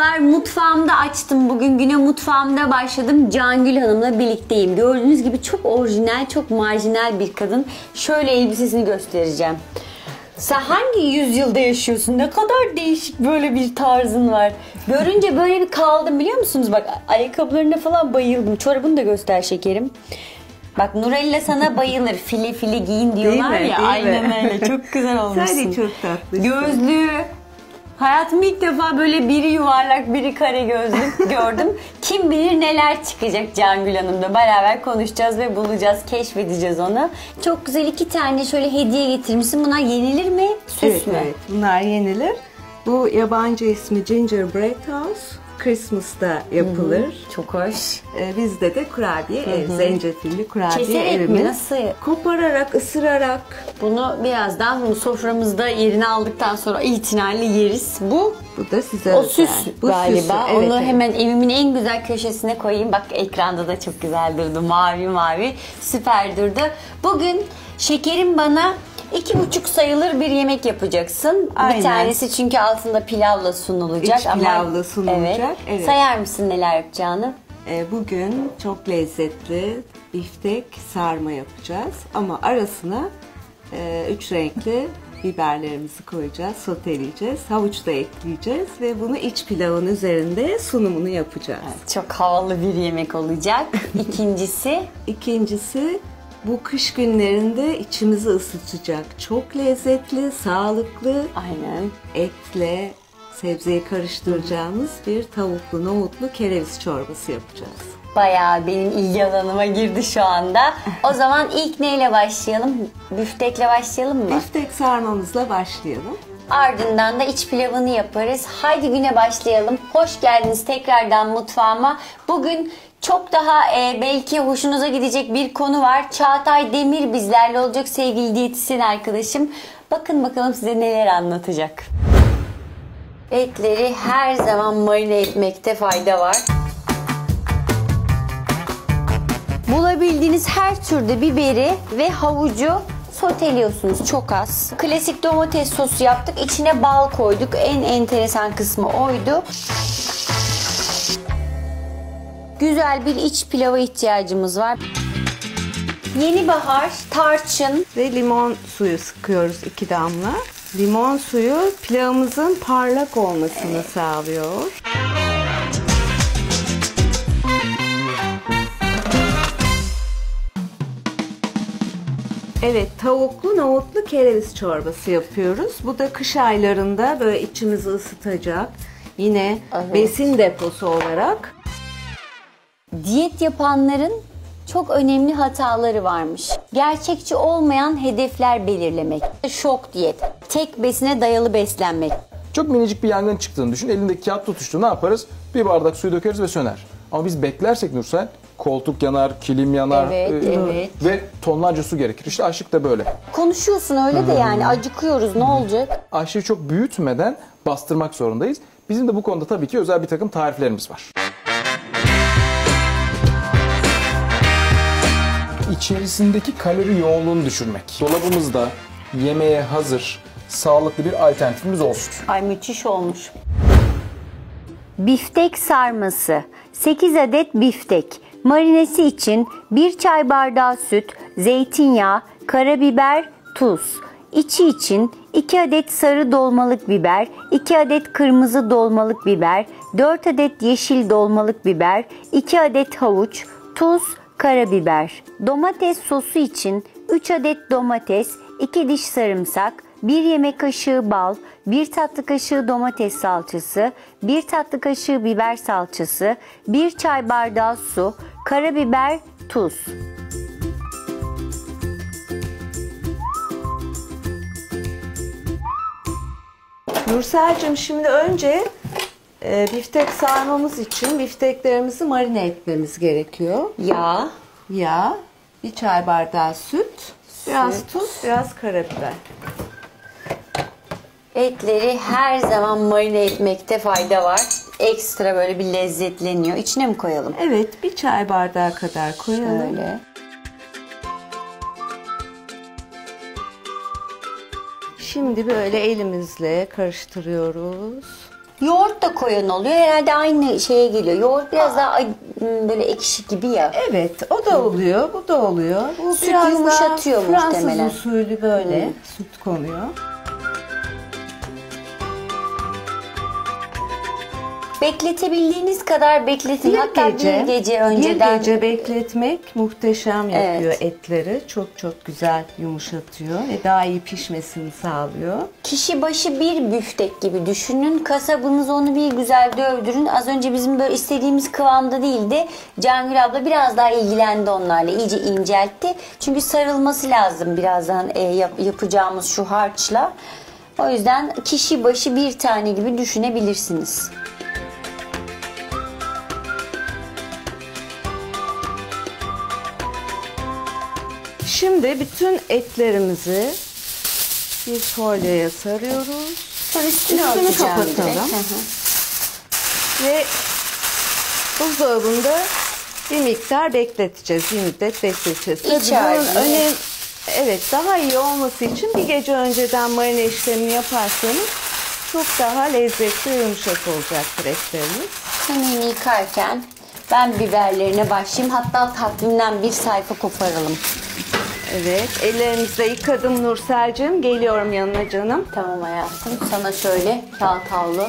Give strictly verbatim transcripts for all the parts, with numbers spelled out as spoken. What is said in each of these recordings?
Merhabalar, mutfağımda açtım. Bugün güne mutfağımda başladım. Cangül Hanım'la birlikteyim. Gördüğünüz gibi çok orijinal, çok marjinal bir kadın. Şöyle elbisesini göstereceğim. Sen hangi yüzyılda yaşıyorsun? Ne kadar değişik böyle bir tarzın var. Görünce böyle bir kaldım, biliyor musunuz? Bak, ayakkabılarına falan bayıldım. Çorabını da göster şekerim. Bak, Nurella sana bayılır. Fili fili giyin diyorlar mi? ya. Değil aynen mi? öyle. Çok güzel olmuşsun. Sen de çok tatlısın. Gözlüğü. Hayatımda ilk defa böyle biri yuvarlak, biri kare gözlük gördüm. Kim bilir neler çıkacak Cangül Hanım'da. Beraber konuşacağız ve bulacağız, keşfedeceğiz onu. Çok güzel iki tane şöyle hediye getirmişsin. Bunlar yenilir mi? Süs evet, mü? Evet, bunlar yenilir. Bu yabancı ismi Gingerbread House. Christmas'ta yapılır. Hı-hı. Çok hoş. Ee, bizde de kurabiye, ev, zencefilli kurabiye Keserek evimiz. mi? Nasıl? Kopararak, ısırarak. Bunu birazdan bu soframızda yerini aldıktan sonra itinayla yeriz. Bu Bu da size o özel. süs Bu galiba. süsü, Onu evet, evet. hemen evimin en güzel köşesine koyayım. Bak, ekranda da çok güzel durdu. Mavi mavi. Süper durdu. Bugün şekerim bana iki buçuk sayılır bir yemek yapacaksın. Aynen. Bir tanesi çünkü altında pilavla sunulacak. İç pilavla sunulacak. Evet. Evet. Sayar mısın neler yapacağını? Ee, bugün çok lezzetli biftek sarma yapacağız. Ama arasına e, üç renkli biberlerimizi koyacağız, soteleyeceğiz. Havuç da ekleyeceğiz ve bunu iç pilavın üzerinde sunumunu yapacağız. Evet, çok havalı bir yemek olacak. İkincisi? İkincisi, bu kış günlerinde içimizi ısıtacak. Çok lezzetli, sağlıklı, Aynen. etle sebzeyi karıştıracağımız bir tavuklu, nohutlu kereviz çorbası yapacağız. Bayağı benim ilgi alanıma girdi şu anda. O zaman ilk neyle başlayalım? Büftekle başlayalım mı? Biftek sarmamızla başlayalım. Ardından da iç pilavını yaparız. Haydi güne başlayalım. Hoş geldiniz tekrardan mutfağıma. Bugün çok daha e, belki hoşunuza gidecek bir konu var. Çağatay Demir bizlerle olacak, sevgili diyetisyen arkadaşım. Bakın bakalım size neler anlatacak. Etleri her zaman marine etmekte fayda var. Bulabildiğiniz her türde biberi ve havucu soteliyorsunuz çok az. Klasik domates sosu yaptık. İçine bal koyduk. En enteresan kısmı oydu. Güzel bir iç pilava ihtiyacımız var. Yeni bahar, tarçın ve limon suyu sıkıyoruz iki damla. Limon suyu pilavımızın parlak olmasını sağlıyor. Evet, tavuklu nohutlu kereviz çorbası yapıyoruz. Bu da kış aylarında böyle içimizi ısıtacak. Yine evet, besin deposu olarak. Diyet yapanların çok önemli hataları varmış. Gerçekçi olmayan hedefler belirlemek. Şok diyet. Tek besine dayalı beslenmek. Çok minicik bir yangın çıktığını düşün. Elindeki kağıt tutuştu. Ne yaparız? Bir bardak suyu dökeriz ve söner. Ama biz beklersek Nursel, koltuk yanar, kilim yanar Evet, e, evet. ve tonlarca su gerekir. İşte açlık da böyle. Konuşuyorsun öyle de yani acıkıyoruz, ne olacak? Açlığı çok büyütmeden bastırmak zorundayız. Bizim de bu konuda tabii ki özel bir takım tariflerimiz var. İçerisindeki kalori yoğunluğunu düşürmek. Dolabımızda yemeğe hazır, sağlıklı bir alternatifimiz olsun. Ay, müthiş olmuş. Biftek sarması. sekiz adet biftek. Marinesi için bir çay bardağı süt, zeytinyağı, karabiber, tuz. İçi için iki adet sarı dolmalık biber, iki adet kırmızı dolmalık biber, dört adet yeşil dolmalık biber, iki adet havuç, tuz, karabiber. Domates sosu için üç adet domates, iki diş sarımsak, bir yemek kaşığı bal, bir tatlı kaşığı domates salçası, bir tatlı kaşığı biber salçası, bir çay bardağı su, karabiber, tuz. Nursel'cim, şimdi önce e, biftek sarmamız için bifteklerimizi marine etmemiz gerekiyor. Yağ, Yağ, bir çay bardağı süt, biraz Süt. tuz, biraz karabiber. etleri her zaman marine etmekte fayda var. Ekstra böyle bir lezzetleniyor. İçine mi koyalım? Evet, bir çay bardağı kadar koyalım. Şöyle. Şimdi böyle elimizle karıştırıyoruz. Yoğurt da koyan oluyor. Herhalde aynı şeye geliyor. Yoğurt biraz daha ay- böyle ekşi gibi ya. Evet, o da oluyor, bu da oluyor. Bu Süt biraz yumuşatıyor daha Fransız muhtemelen. usulü böyle süt konuyor. Bekletebildiğiniz kadar bekletin. Hatta bir gece önceden. Bir gece bekletmek muhteşem yapıyor Evet. etleri. Çok çok güzel yumuşatıyor ve daha iyi pişmesini sağlıyor. Kişi başı bir büftek gibi düşünün. Kasabınız onu bir güzel dövdürün. Az önce bizim böyle istediğimiz kıvamda değildi. Cangül abla biraz daha ilgilendi onlarla. İyice inceltti. Çünkü sarılması lazım birazdan e, yap- yapacağımız şu harçla. O yüzden kişi başı bir tane gibi düşünebilirsiniz. Şimdi bütün etlerimizi bir folyoya sarıyoruz. Sonra üstünü, Üstünü örteceğim kapatalım. direkt. Hı hı. Ve buzdolabında bir miktar bekleteceğiz. Bir müddet bekleteceğiz. Tabii İçeride. bunun önem, evet, daha iyi olması için bir gece önceden marine işlemini yaparsanız çok daha lezzetli ve yumuşak olacaktır etleriniz. Yemeğini yıkarken ben biberlerine başlayayım. Hatta takvimden bir sayfa koparalım. Evet, ellerimizi de yıkadım Nursel'cim. Geliyorum yanına canım. Tamam hayatım. Sana şöyle kağıt havlu.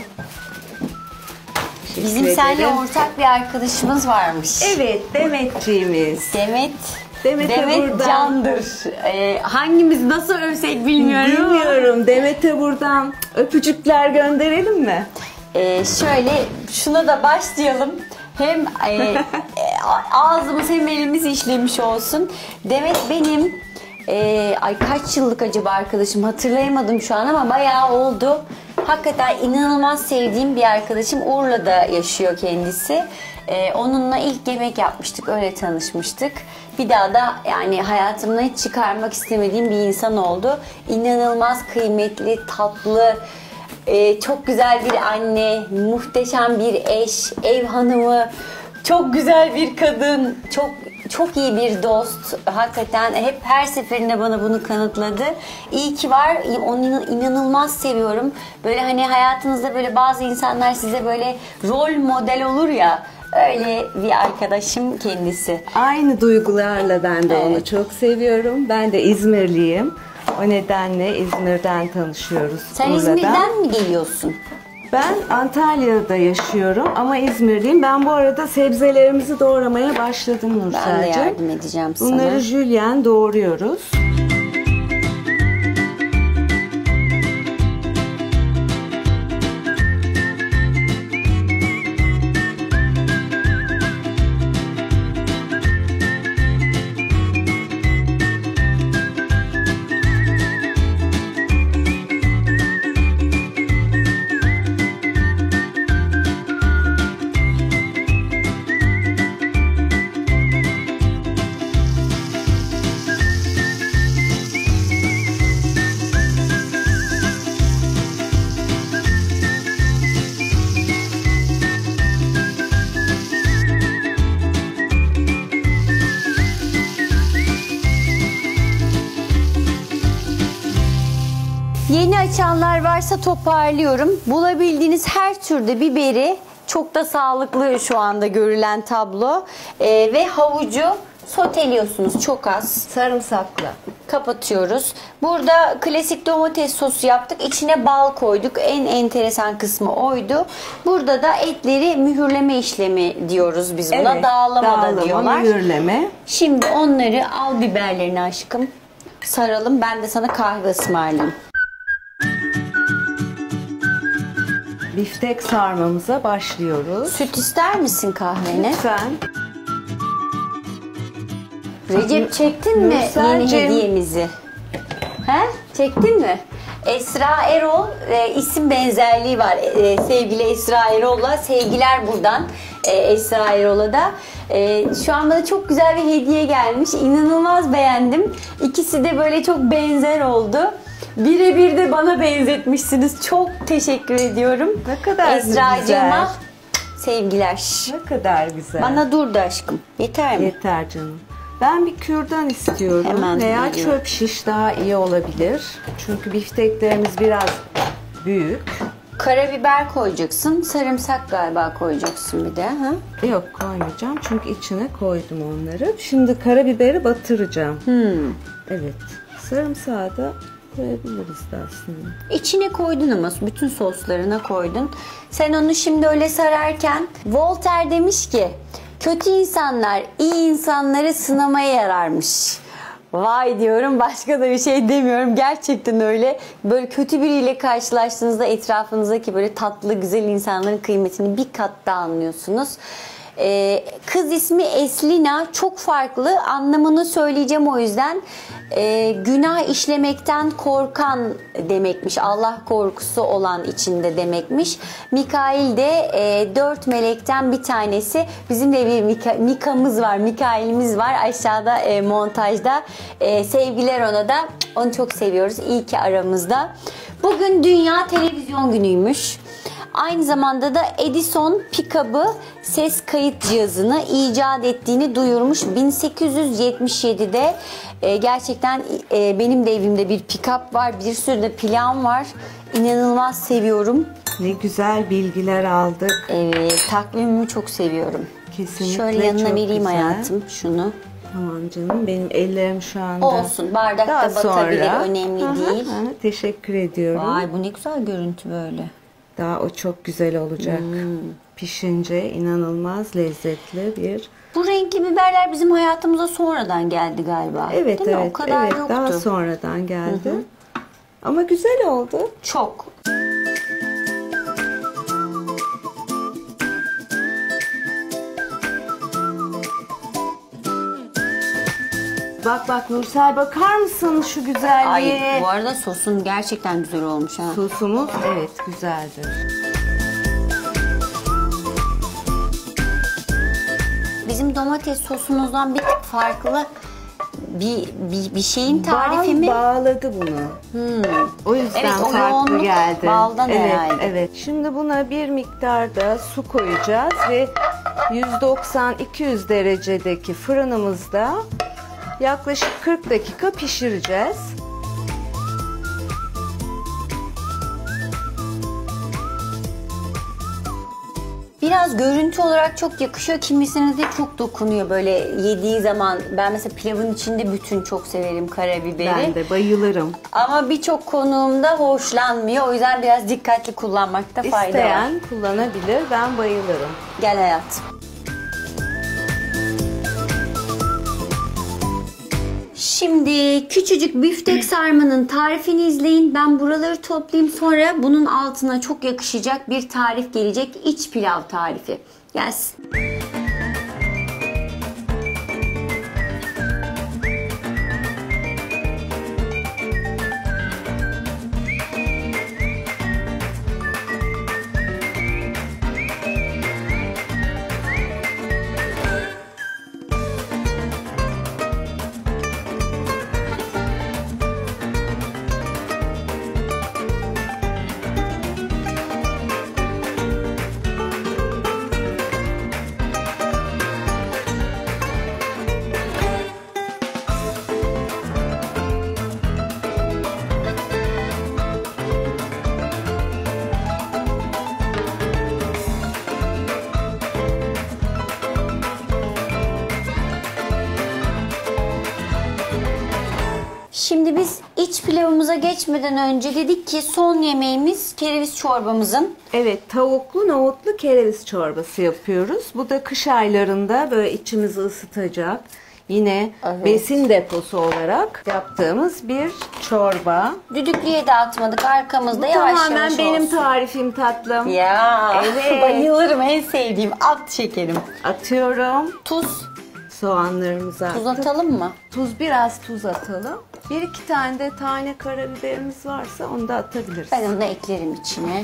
Teşekkür Bizim ederim. seninle ortak bir arkadaşımız varmış. Evet, Demetciğimiz. Demet. Demet'e Demet buradan- candır. Ee, hangimiz nasıl övsek bilmiyorum. ama. Bilmiyorum. Demet'e buradan öpücükler gönderelim mi? Ee, şöyle şuna da başlayalım. Hem e, e, ağzımız hem elimiz işlemiş olsun. Demet benim e, ay kaç yıllık acaba arkadaşım hatırlayamadım şu an ama bayağı oldu. Hakikaten inanılmaz sevdiğim bir arkadaşım. Urla'da yaşıyor kendisi. E, onunla ilk yemek yapmıştık. Öyle tanışmıştık. Bir daha da yani hayatımdan hiç çıkarmak istemediğim bir insan oldu. İnanılmaz kıymetli, tatlı, Ee, çok güzel bir anne, muhteşem bir eş, ev hanımı, çok güzel bir kadın, çok çok iyi bir dost. Hakikaten hep her seferinde bana bunu kanıtladı. İyi ki var. Onu inanılmaz seviyorum. Böyle hani hayatınızda böyle bazı insanlar size böyle rol model olur ya. Öyle bir arkadaşım kendisi. Aynı duygularla ben de onu Evet. çok seviyorum. Ben de İzmirliyim. O nedenle İzmir'den tanışıyoruz. Sen Urla'dan. İzmir'den mi geliyorsun? Ben Antalya'da yaşıyorum ama İzmirliyim. Ben bu arada sebzelerimizi doğramaya başladım Nursel'cim. Ben de yardım edeceğim sana. Bunları jülyen doğruyoruz. Yeni açanlar varsa toparlıyorum. Bulabildiğiniz her türde biberi, çok da sağlıklı şu anda görülen tablo, Ee, ve havucu soteliyorsunuz çok az. Sarımsakla. Kapatıyoruz. Burada klasik domates sosu yaptık. İçine bal koyduk. En enteresan kısmı oydu. Burada da etleri mühürleme işlemi diyoruz biz buna. Evet, Dağlama, da dağlama, diyorlar. mühürleme. Şimdi onları al, biberlerini aşkım. Saralım. Ben de sana kahve ısmarlayayım. Biftek sarmamıza başlıyoruz. Süt ister misin kahvene? Lütfen. Recep çektin mi Nursel'cim. yeni hediyemizi? He? Çektin mi? Esra Erol, e, isim benzerliği var. E, sevgili Esra Erol'la sevgiler buradan e, Esra Erol'a da. E, şu an bana çok güzel bir hediye gelmiş. İnanılmaz beğendim. İkisi de böyle çok benzer oldu. Birebir de bana benzetmişsiniz. Çok teşekkür ediyorum. Ne kadar Esra'cığıma güzel. sevgiler. Ne kadar güzel. Bana durdu aşkım. Yeter mi? Yeter canım. Ben bir kürdan istiyorum. Hemen Veya vereyim. çöp şiş daha iyi olabilir. Çünkü bifteklerimiz biraz büyük. Karabiber koyacaksın. Sarımsak galiba koyacaksın bir de. Ha? Yok, koymayacağım çünkü içine koydum onları. Şimdi karabiberi batıracağım. Hmm. Evet. Sarımsağı da koyabiliriz de aslında. İçine koydun ama bütün soslarına koydun. Sen onu şimdi öyle sararken Voltaire demiş ki kötü insanlar iyi insanları sınamaya yararmış. Vay diyorum, başka da bir şey demiyorum. Gerçekten öyle. Böyle kötü biriyle karşılaştığınızda etrafınızdaki böyle tatlı güzel insanların kıymetini bir kat daha anlıyorsunuz. Ee, kız ismi Eslina, çok farklı, anlamını söyleyeceğim o yüzden. Ee, günah işlemekten korkan demekmiş, Allah korkusu olan içinde demekmiş. Mikail de e, dört melekten bir tanesi. Bizim de bir Mika, Mika'mız var, Mikail'imiz var aşağıda e, montajda. E, sevgiler ona da, onu çok seviyoruz, iyi ki aramızda. Bugün Dünya Televizyon Günü'ymüş. Aynı zamanda da Edison pick-up'ı ses kayıt cihazını icat ettiğini duyurmuş. bin sekiz yüz yetmiş yedide e, gerçekten e, benim de evimde bir pick-up var. Bir sürü de plan var. İnanılmaz seviyorum. Ne güzel bilgiler aldık. Evet, takvimimi çok seviyorum. Kesinlikle Şöyle yanına çok vereyim güzel. hayatım şunu. Tamam canım, benim ellerim şu anda. Olsun, bardakta Daha batabilir, sonra. önemli Aha, değil. aha, teşekkür ediyorum. Vay, bu ne güzel görüntü böyle. Daha o çok güzel olacak. Hmm. Pişince inanılmaz lezzetli bir. Bu renkli biberler bizim hayatımıza sonradan geldi galiba. Evet Değil mi? evet O kadar evet yoktu. daha sonradan geldi. Ama güzel oldu. Çok. Bak bak Nursel, bakar mısın şu güzelliğe? Ay, bu arada sosun gerçekten güzel olmuş ha. Sosumuz evet güzeldir. Bizim domates sosumuzdan bir tık farklı bir bir, bir şeyin tarifi mi? Bal bağladı bunu. Hmm. O yüzden Evet, o farklı yoğunluk geldi. baldan evet, herhalde. Evet. Şimdi buna bir miktarda su koyacağız ve yüz doksan iki yüz derecedeki fırınımızda yaklaşık kırk dakika pişireceğiz. Biraz görüntü olarak çok yakışıyor. Kimisine de çok dokunuyor böyle yediği zaman. Ben mesela pilavın içinde bütün çok severim karabiberi. Ben de bayılırım. Ama birçok konuğumda hoşlanmıyor. O yüzden biraz dikkatli kullanmakta fayda var. İsteyen kullanabilir. Ben bayılırım. Gel hayatım. Şimdi küçücük biftek sarmanın tarifini izleyin. Ben buraları toplayayım, sonra bunun altına çok yakışacak bir tarif gelecek. İç pilav tarifi. Gelsin. Şimdi biz iç pilavımıza geçmeden önce dedik ki son yemeğimiz kereviz çorbamızın. Evet, tavuklu nohutlu kereviz çorbası yapıyoruz. Bu da kış aylarında böyle içimizi ısıtacak. Yine Evet. besin deposu olarak yaptığımız bir çorba. Düdüklüye de atmadık, arkamızda Bu yavaş tamamen yavaş benim olsun. tarifim tatlım. Ya Evet. bayılırım, en sevdiğim, at şekerim. Atıyorum. Tuz, Soğanlarımızı tuz attık. atalım mı? Tuz, biraz tuz atalım. Bir iki tane de tane karabiberimiz varsa onu da atabiliriz. Ben onu da eklerim içine.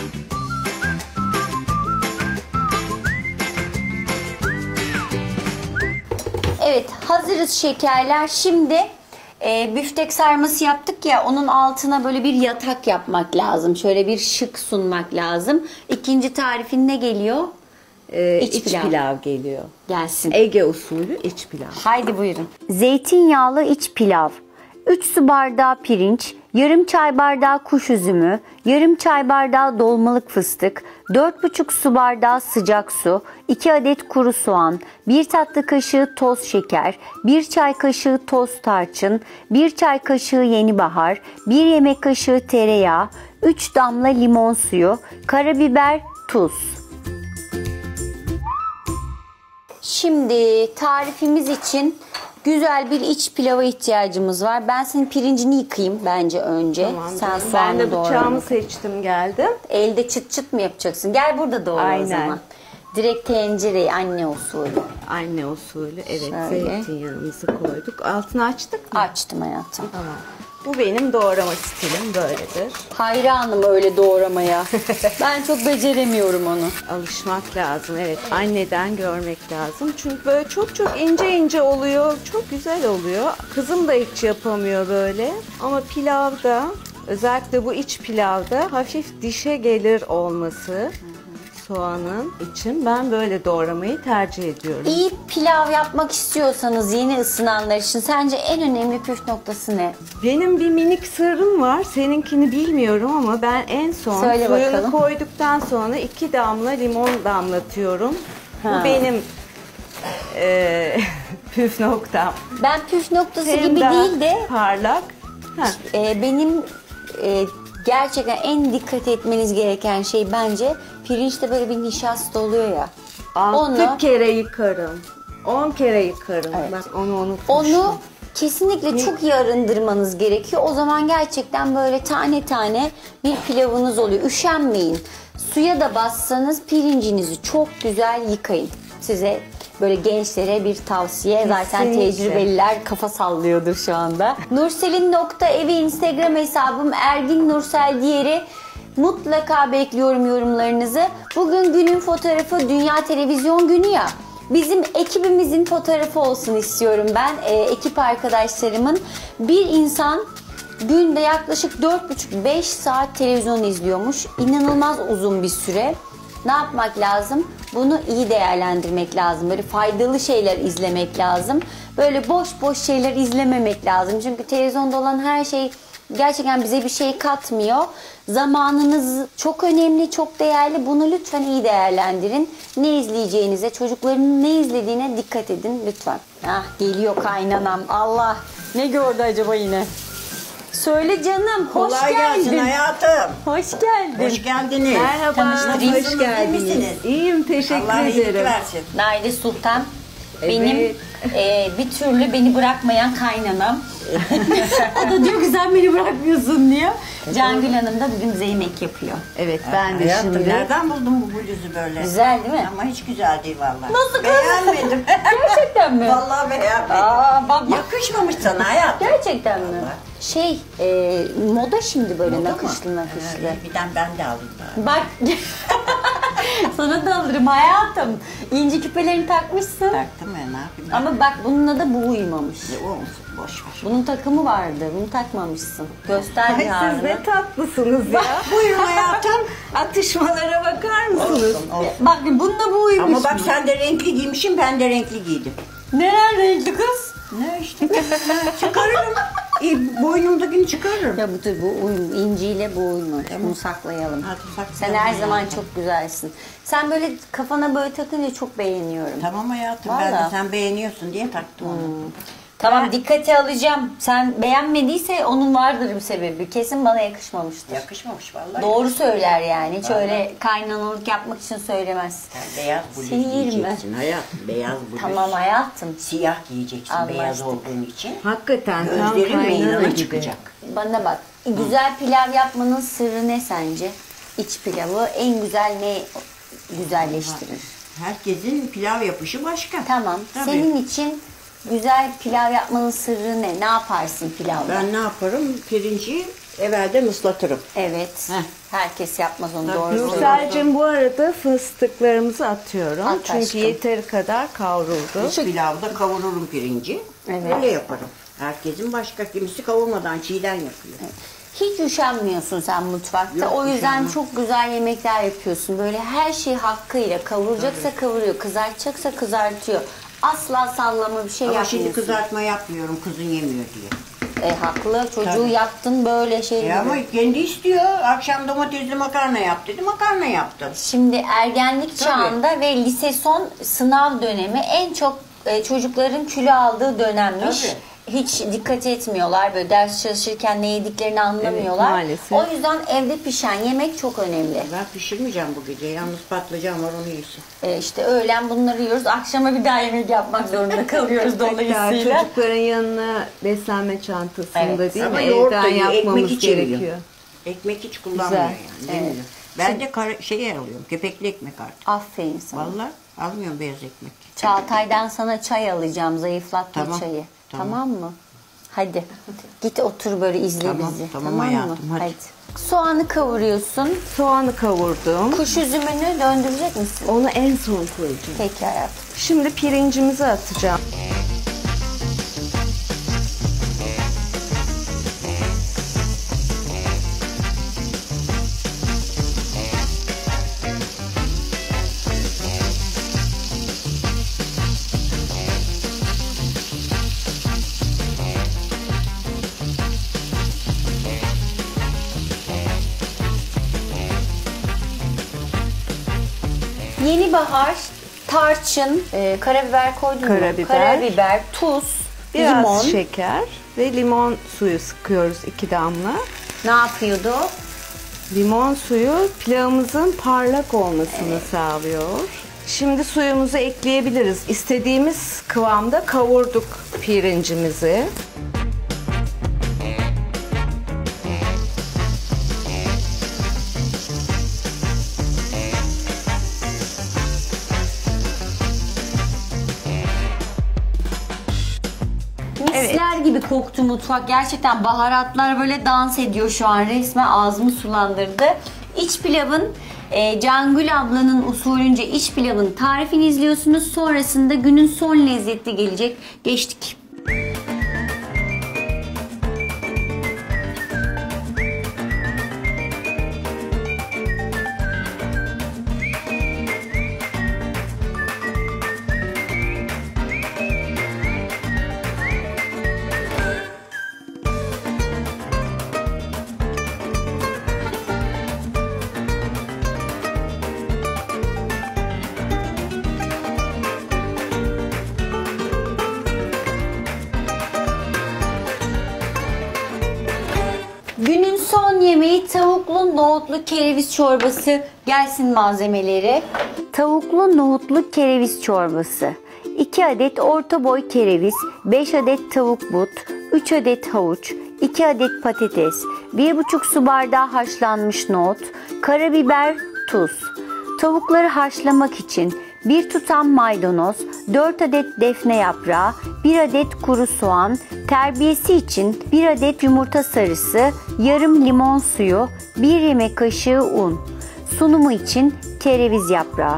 Evet, hazırız şekerler. Şimdi e, büftek sarması yaptık ya, onun altına böyle bir yatak yapmak lazım. Şöyle bir şık sunmak lazım. İkinci tarifin ne geliyor? Ee, İç iç pilav. pilav. geliyor. Gelsin. Ege usulü iç pilav. Haydi buyurun. Zeytinyağlı iç pilav. üç su bardağı pirinç, yarım çay bardağı kuş üzümü, yarım çay bardağı dolmalık fıstık, dört buçuk su bardağı sıcak su, iki adet kuru soğan, bir tatlı kaşığı toz şeker, bir çay kaşığı toz tarçın, bir çay kaşığı yeni bahar, bir yemek kaşığı tereyağı, üç damla limon suyu, karabiber, tuz. Şimdi tarifimiz için güzel bir iç pilava ihtiyacımız var. Ben senin pirincini yıkayayım bence önce. Tamam, Sen canım. soğanı Ben de doğra. bıçağımı seçtim geldim. Elde çıt çıt mı yapacaksın? Gel burada doğra o Aynen. zaman. Direkt tencereye anne usulü. Anne usulü, evet, Şöyle. zeytinyağımızı koyduk. Altını açtık mı? Açtım hayatım. Tamam. Bu benim doğrama stilim böyledir. Hayranım öyle doğramaya. Ben çok beceremiyorum onu. Alışmak lazım, evet. Anneden görmek lazım. Çünkü böyle çok çok ince ince oluyor. Çok güzel oluyor. Kızım da hiç yapamıyor böyle. Ama pilavda, özellikle bu iç pilavda hafif dişe gelir olması soğanın için ben böyle doğramayı tercih ediyorum. İyi pilav yapmak istiyorsanız yeni ısınanlar için sence en önemli püf noktası ne? Benim bir minik sırrım var. Seninkini bilmiyorum ama ben en son Söyle suyunu bakalım. koyduktan sonra iki damla limon damlatıyorum. Ha. Bu benim e, püf noktam. Ben püf noktası Hem gibi daha değil de parlak. Ha. e, benim e, gerçekten en dikkat etmeniz gereken şey bence pirinçte böyle bir nişasta oluyor ya. Altı Onu- kere yıkarım. On kere yıkarım. Evet. Bak onu unutmuşum. Onu kesinlikle çok iyi arındırmanız gerekiyor. O zaman gerçekten böyle tane tane bir pilavınız oluyor. Üşenmeyin. Suya da bassanız pirincinizi çok güzel yıkayın. Size böyle gençlere bir tavsiye. Zaten Kesinlikle. tecrübeliler kafa sallıyordur şu anda. Nursel'in nokta evi Instagram hesabım Ergin Nursel Diyer'i. Mutlaka bekliyorum yorumlarınızı. Bugün günün fotoğrafı Dünya Televizyon Günü ya. Bizim ekibimizin fotoğrafı olsun istiyorum ben. Ee, ekip arkadaşlarımın. Bir insan günde yaklaşık dört buçuk beş saat televizyon izliyormuş. İnanılmaz uzun bir süre. Ne yapmak lazım? Bunu iyi değerlendirmek lazım. Böyle faydalı şeyler izlemek lazım. Böyle boş boş şeyler izlememek lazım. Çünkü televizyonda olan her şey gerçekten bize bir şey katmıyor. Zamanınız çok önemli, çok değerli. Bunu lütfen iyi değerlendirin. Ne izleyeceğinize, çocukların ne izlediğine dikkat edin lütfen. Ah geliyor kaynanam. Allah ne gördü acaba yine? Söyle canım, hoş Kolay geldin. gelsin hayatım. Hoş geldin. Hoş geldiniz. Merhaba, Tanıştırayım. hoş Nasılsınız, geldiniz. iyi misiniz? İyiyim, teşekkür Allah iyilik ederim. versin. Naide Sultan. Evet. Benim e, bir türlü beni bırakmayan kaynanam. O da diyor ki sen beni bırakmıyorsun diyor. Cangül Hanım da bugün bize yemek yapıyor. Evet, ben de Hayatım, şimdi... nereden buldun bu bluzu böyle? Güzel değil mi? Ama hiç güzel değil vallahi. Nasıl kız? Beğenmedim. Gerçekten mi? Vallahi beğenmedim. Aa, bak bak. Yakışmamış sana hayatım. Gerçekten mi? Şey, e, moda şimdi böyle Moda mı? nakışlı nakışlı. Ha, Bir tane ben de alayım bari. Bak, sana da alırım hayatım. İnci küpelerini takmışsın. Taktım ya, ne yapayım? Ama bak bununla da bu uyumamış. O olsun, boş ver. Bunun takımı vardı. Bunu takmamışsın. Göster Ay, bir siz halini. ne tatlısınız ya. Buyurun hayatım. Atışmalara bakar mısınız? Olsun, olsun. Bak bununla bu uyumuş. Ama bak sen de renkli giymişsin, ben de renkli giydim. Neren renkli kız? Ne işte? Çıkarırım. İyi, boynumdakini çıkarırım. Ya bu tabii bu uyum. İnciyle bu uyumuş. Bunu saklayalım. Hadi saklayalım Sen her ya. zaman çok güzelsin. Sen böyle kafana böyle takınca çok beğeniyorum. Tamam hayatım, ben Vallahi. de sen beğeniyorsun diye taktım onu. Tamam dikkate alacağım. Sen beğenmediyse onun vardır bir sebebi. Kesin bana yakışmamıştır. Yakışmamış vallahi. Doğru söyler yani. Hiç Vallahi. öyle kaynanalık yapmak için söylemez. Sen beyaz bluz Seni yerim giyeceksin hayatım. Beyaz bluz. Tamam hayatım. Siyah giyeceksin beyaz Anlaştık. olduğun için. Hakikaten tam Gözlerin kaynana meydana gibi. çıkacak. Bana bak. Güzel pilav yapmanın sırrı ne sence? İç pilavı en güzel ne güzelleştirir? Herkesin pilav yapışı başka. Tamam. Tabii. Senin için güzel pilav yapmanın sırrı ne? Ne yaparsın pilavda? Ben ne yaparım? Pirinci evvelden ıslatırım. Evet. Heh. Herkes yapmaz onu Tabii. doğru söylüyorsun. Nursel'cim bu arada fıstıklarımızı atıyorum. At Çünkü aşkım. yeteri kadar kavruldu. Şu pilavda kavururum pirinci. Evet. Öyle yaparım. Herkesin başka, kimisi kavurmadan çiğden yapıyor. Hiç üşenmiyorsun sen mutfakta. Yok, o yüzden üşenmem. çok güzel yemekler yapıyorsun. Böyle her şey hakkıyla. Kavuracaksa kavuruyor, kızartacaksa kızartıyor. Asla sallama bir şey Ama yapmıyorsun. şimdi kızartma yapmıyorum, kızın yemiyor diye. E, haklı. Çocuğu yaptın böyle şey E gibi. ama kendi istiyor. Akşam domatesli makarna yap dedi. Makarna yaptım. Şimdi ergenlik Tabii. çağında ve lise son sınav dönemi en çok e, çocukların kilo aldığı dönemmiş. Tabii. Hiç dikkat etmiyorlar. Böyle ders çalışırken ne yediklerini anlamıyorlar. maalesef. O yüzden evde pişen yemek çok önemli. Ben pişirmeyeceğim bu gece. Yalnız patlıcan var, onu yesin. E, işte öğlen bunları yiyoruz. Akşama bir daha yemek yapmak zorunda kalıyoruz Ya dolayısıyla. çocukların yanına beslenme çantasında Evet. değil Ama mi? yoğurt da Evden yiyor, yapmamız ekmek hiç yemiyor. gerekiyor. Ekmek hiç kullanmıyor yani. Evet. Demiyor. Ben de kara, şeye alıyorum. Kepekli ekmek artık. Aferin sana. Vallahi almıyorum beyaz ekmek. Çağatay'dan sana çay alacağım. Zayıflatma Tamam, çayı. Tamam. tamam. mı? Hadi. Git otur böyle izle Tamam, bizi. tamam hayatım, hadi. Soğanı kavuruyorsun. Soğanı kavurdum. Kuş üzümünü döndürecek misin? Onu en son koyacağım. Peki hayatım. Şimdi pirincimizi atacağım. Yeni bahar, tarçın, e, karabiber koydun mu? Karabiber. Karabiber, tuz, Biraz limon. şeker ve limon suyu sıkıyoruz iki damla. Ne yapıyordu? Limon suyu pilavımızın parlak olmasını sağlıyor. Şimdi suyumuzu ekleyebiliriz. İstediğimiz kıvamda kavurduk pirincimizi. Misler gibi koktu mutfak. Gerçekten baharatlar böyle dans ediyor şu an. Resmen ağzımı sulandırdı. İç pilavın e, Cangül ablanın usulünce iç pilavın tarifini izliyorsunuz. Sonrasında günün son lezzeti gelecek. Geçtik. Günün son yemeği tavuklu nohutlu kereviz çorbası. Gelsin malzemeleri. Tavuklu nohutlu kereviz çorbası. iki adet orta boy kereviz, beş adet tavuk but, üç adet havuç, iki adet patates, bir buçuk su bardağı haşlanmış nohut, karabiber, tuz. Tavukları haşlamak için bir tutam maydanoz, dört adet defne yaprağı, bir adet kuru soğan, terbiyesi için bir adet yumurta sarısı, yarım limon suyu, bir yemek kaşığı un. Sunumu için kereviz yaprağı.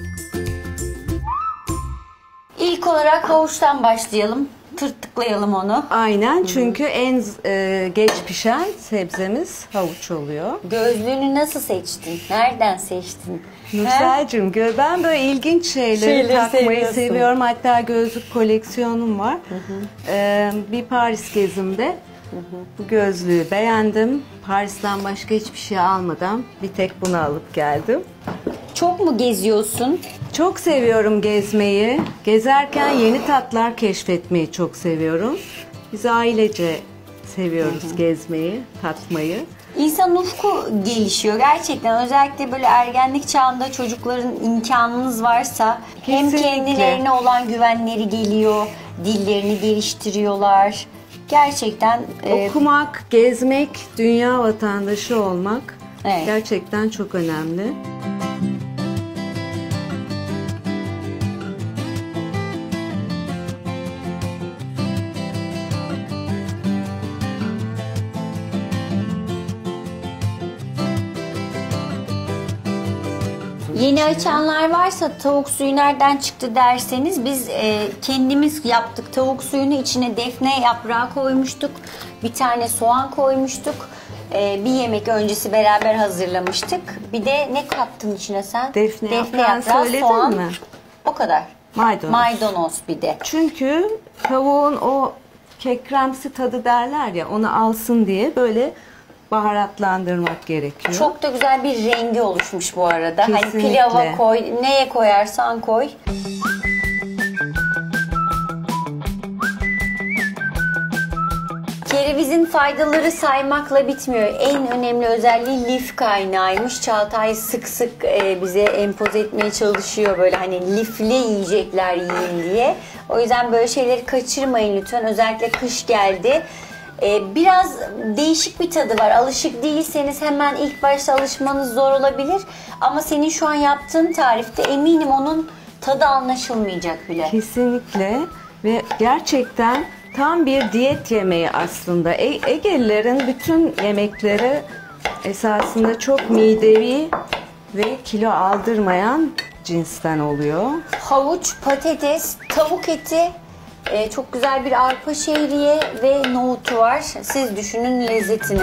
İlk olarak havuçtan başlayalım. Tırtıklayalım onu. Aynen, çünkü en e, geç pişen sebzemiz havuç oluyor. Gözlüğünü nasıl seçtin? Nereden seçtin? Nursel'cim, gö- ben böyle ilginç şeyleri, Şeyleri takmayı seviyorsun. seviyorum. Hatta gözlük koleksiyonum var. Ee, bir Paris gezimde bu gözlüğü beğendim. Paris'ten başka hiçbir şey almadan bir tek bunu alıp geldim. Çok mu geziyorsun? Çok seviyorum gezmeyi. Gezerken yeni tatlar keşfetmeyi çok seviyorum. Biz ailece seviyoruz gezmeyi, tatmayı. İnsan ufku gelişiyor gerçekten. Özellikle böyle ergenlik çağında çocukların imkanınız varsa hem Kesinlikle. kendilerine olan güvenleri geliyor, dillerini geliştiriyorlar. Gerçekten e, Okumak, gezmek, dünya vatandaşı olmak Evet. gerçekten çok önemli. yeni açanlar varsa tavuk suyu nereden çıktı derseniz biz e, kendimiz yaptık. Tavuk suyunu içine defne yaprağı koymuştuk. Bir tane soğan koymuştuk. E, bir yemek öncesi beraber hazırlamıştık. Bir de ne kattın içine sen? Defne yaprağı söyledin mi? O kadar. Maydanoz. Maydanoz bir de. Çünkü tavuğun o kekremsi tadı derler ya, onu alsın diye böyle baharatlandırmak gerekiyor. Çok da güzel bir rengi oluşmuş bu arada. Hani Kesinlikle. pilava koy, neye koyarsan koy. Kerevizin faydaları saymakla bitmiyor. En önemli özelliği lif kaynağıymış. Çağatay sık sık e, bize empoze etmeye çalışıyor böyle hani lifli yiyecekler yiyin diye. O yüzden böyle şeyleri kaçırmayın lütfen. Özellikle kış geldi. E, biraz değişik bir tadı var. Alışık değilseniz hemen ilk başta alışmanız zor olabilir. Ama senin şu an yaptığın tarifte eminim onun tadı anlaşılmayacak bile. Kesinlikle ve gerçekten tam bir diyet yemeği aslında. E- Egelilerin bütün yemekleri esasında çok midevi ve kilo aldırmayan cinsten oluyor. Havuç, patates, tavuk eti, e, çok güzel bir arpa şehriye ve nohutu var. Siz düşünün lezzetini.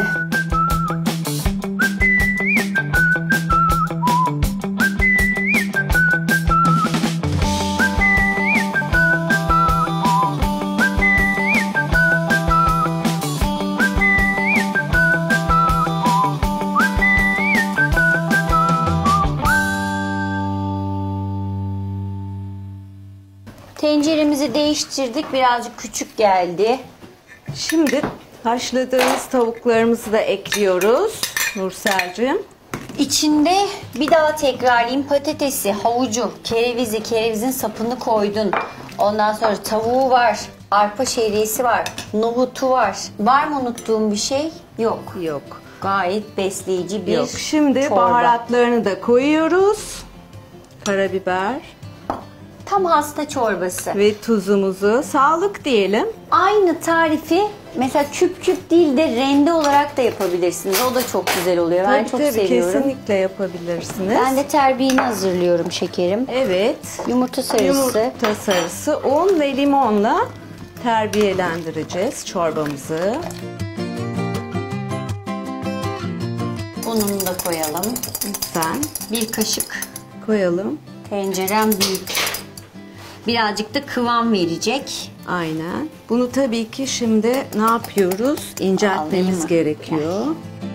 Tenceremizi değiştirdik. Birazcık küçük geldi. Şimdi haşladığımız tavuklarımızı da ekliyoruz Nursel'cim. İçinde bir daha tekrarlayayım. Patatesi, havucu, kerevizi, kerevizin sapını koydun. Ondan sonra tavuğu var. Arpa şehriyesi var. Nohutu var. Var mı unuttuğum bir şey? Yok. Yok. Gayet besleyici bir Yok. Şimdi çorba. baharatlarını da koyuyoruz. Karabiber Tam hasta çorbası. ve tuzumuzu. Sağlık diyelim. Aynı tarifi mesela küp küp değil de rende olarak da yapabilirsiniz. O da çok güzel oluyor. Ben Tabii, çok tabii, seviyorum. kesinlikle yapabilirsiniz. Ben de terbiyeni hazırlıyorum şekerim. Evet. Yumurta sarısı. Yumurta sarısı, un ve limonla terbiyelendireceğiz çorbamızı. Ununu da koyalım. Lütfen Bir kaşık. koyalım. Tencerem büyük. Birazcık da kıvam verecek. Aynen. Bunu tabii ki şimdi ne yapıyoruz? Alayım İnceltmemiz mı? gerekiyor.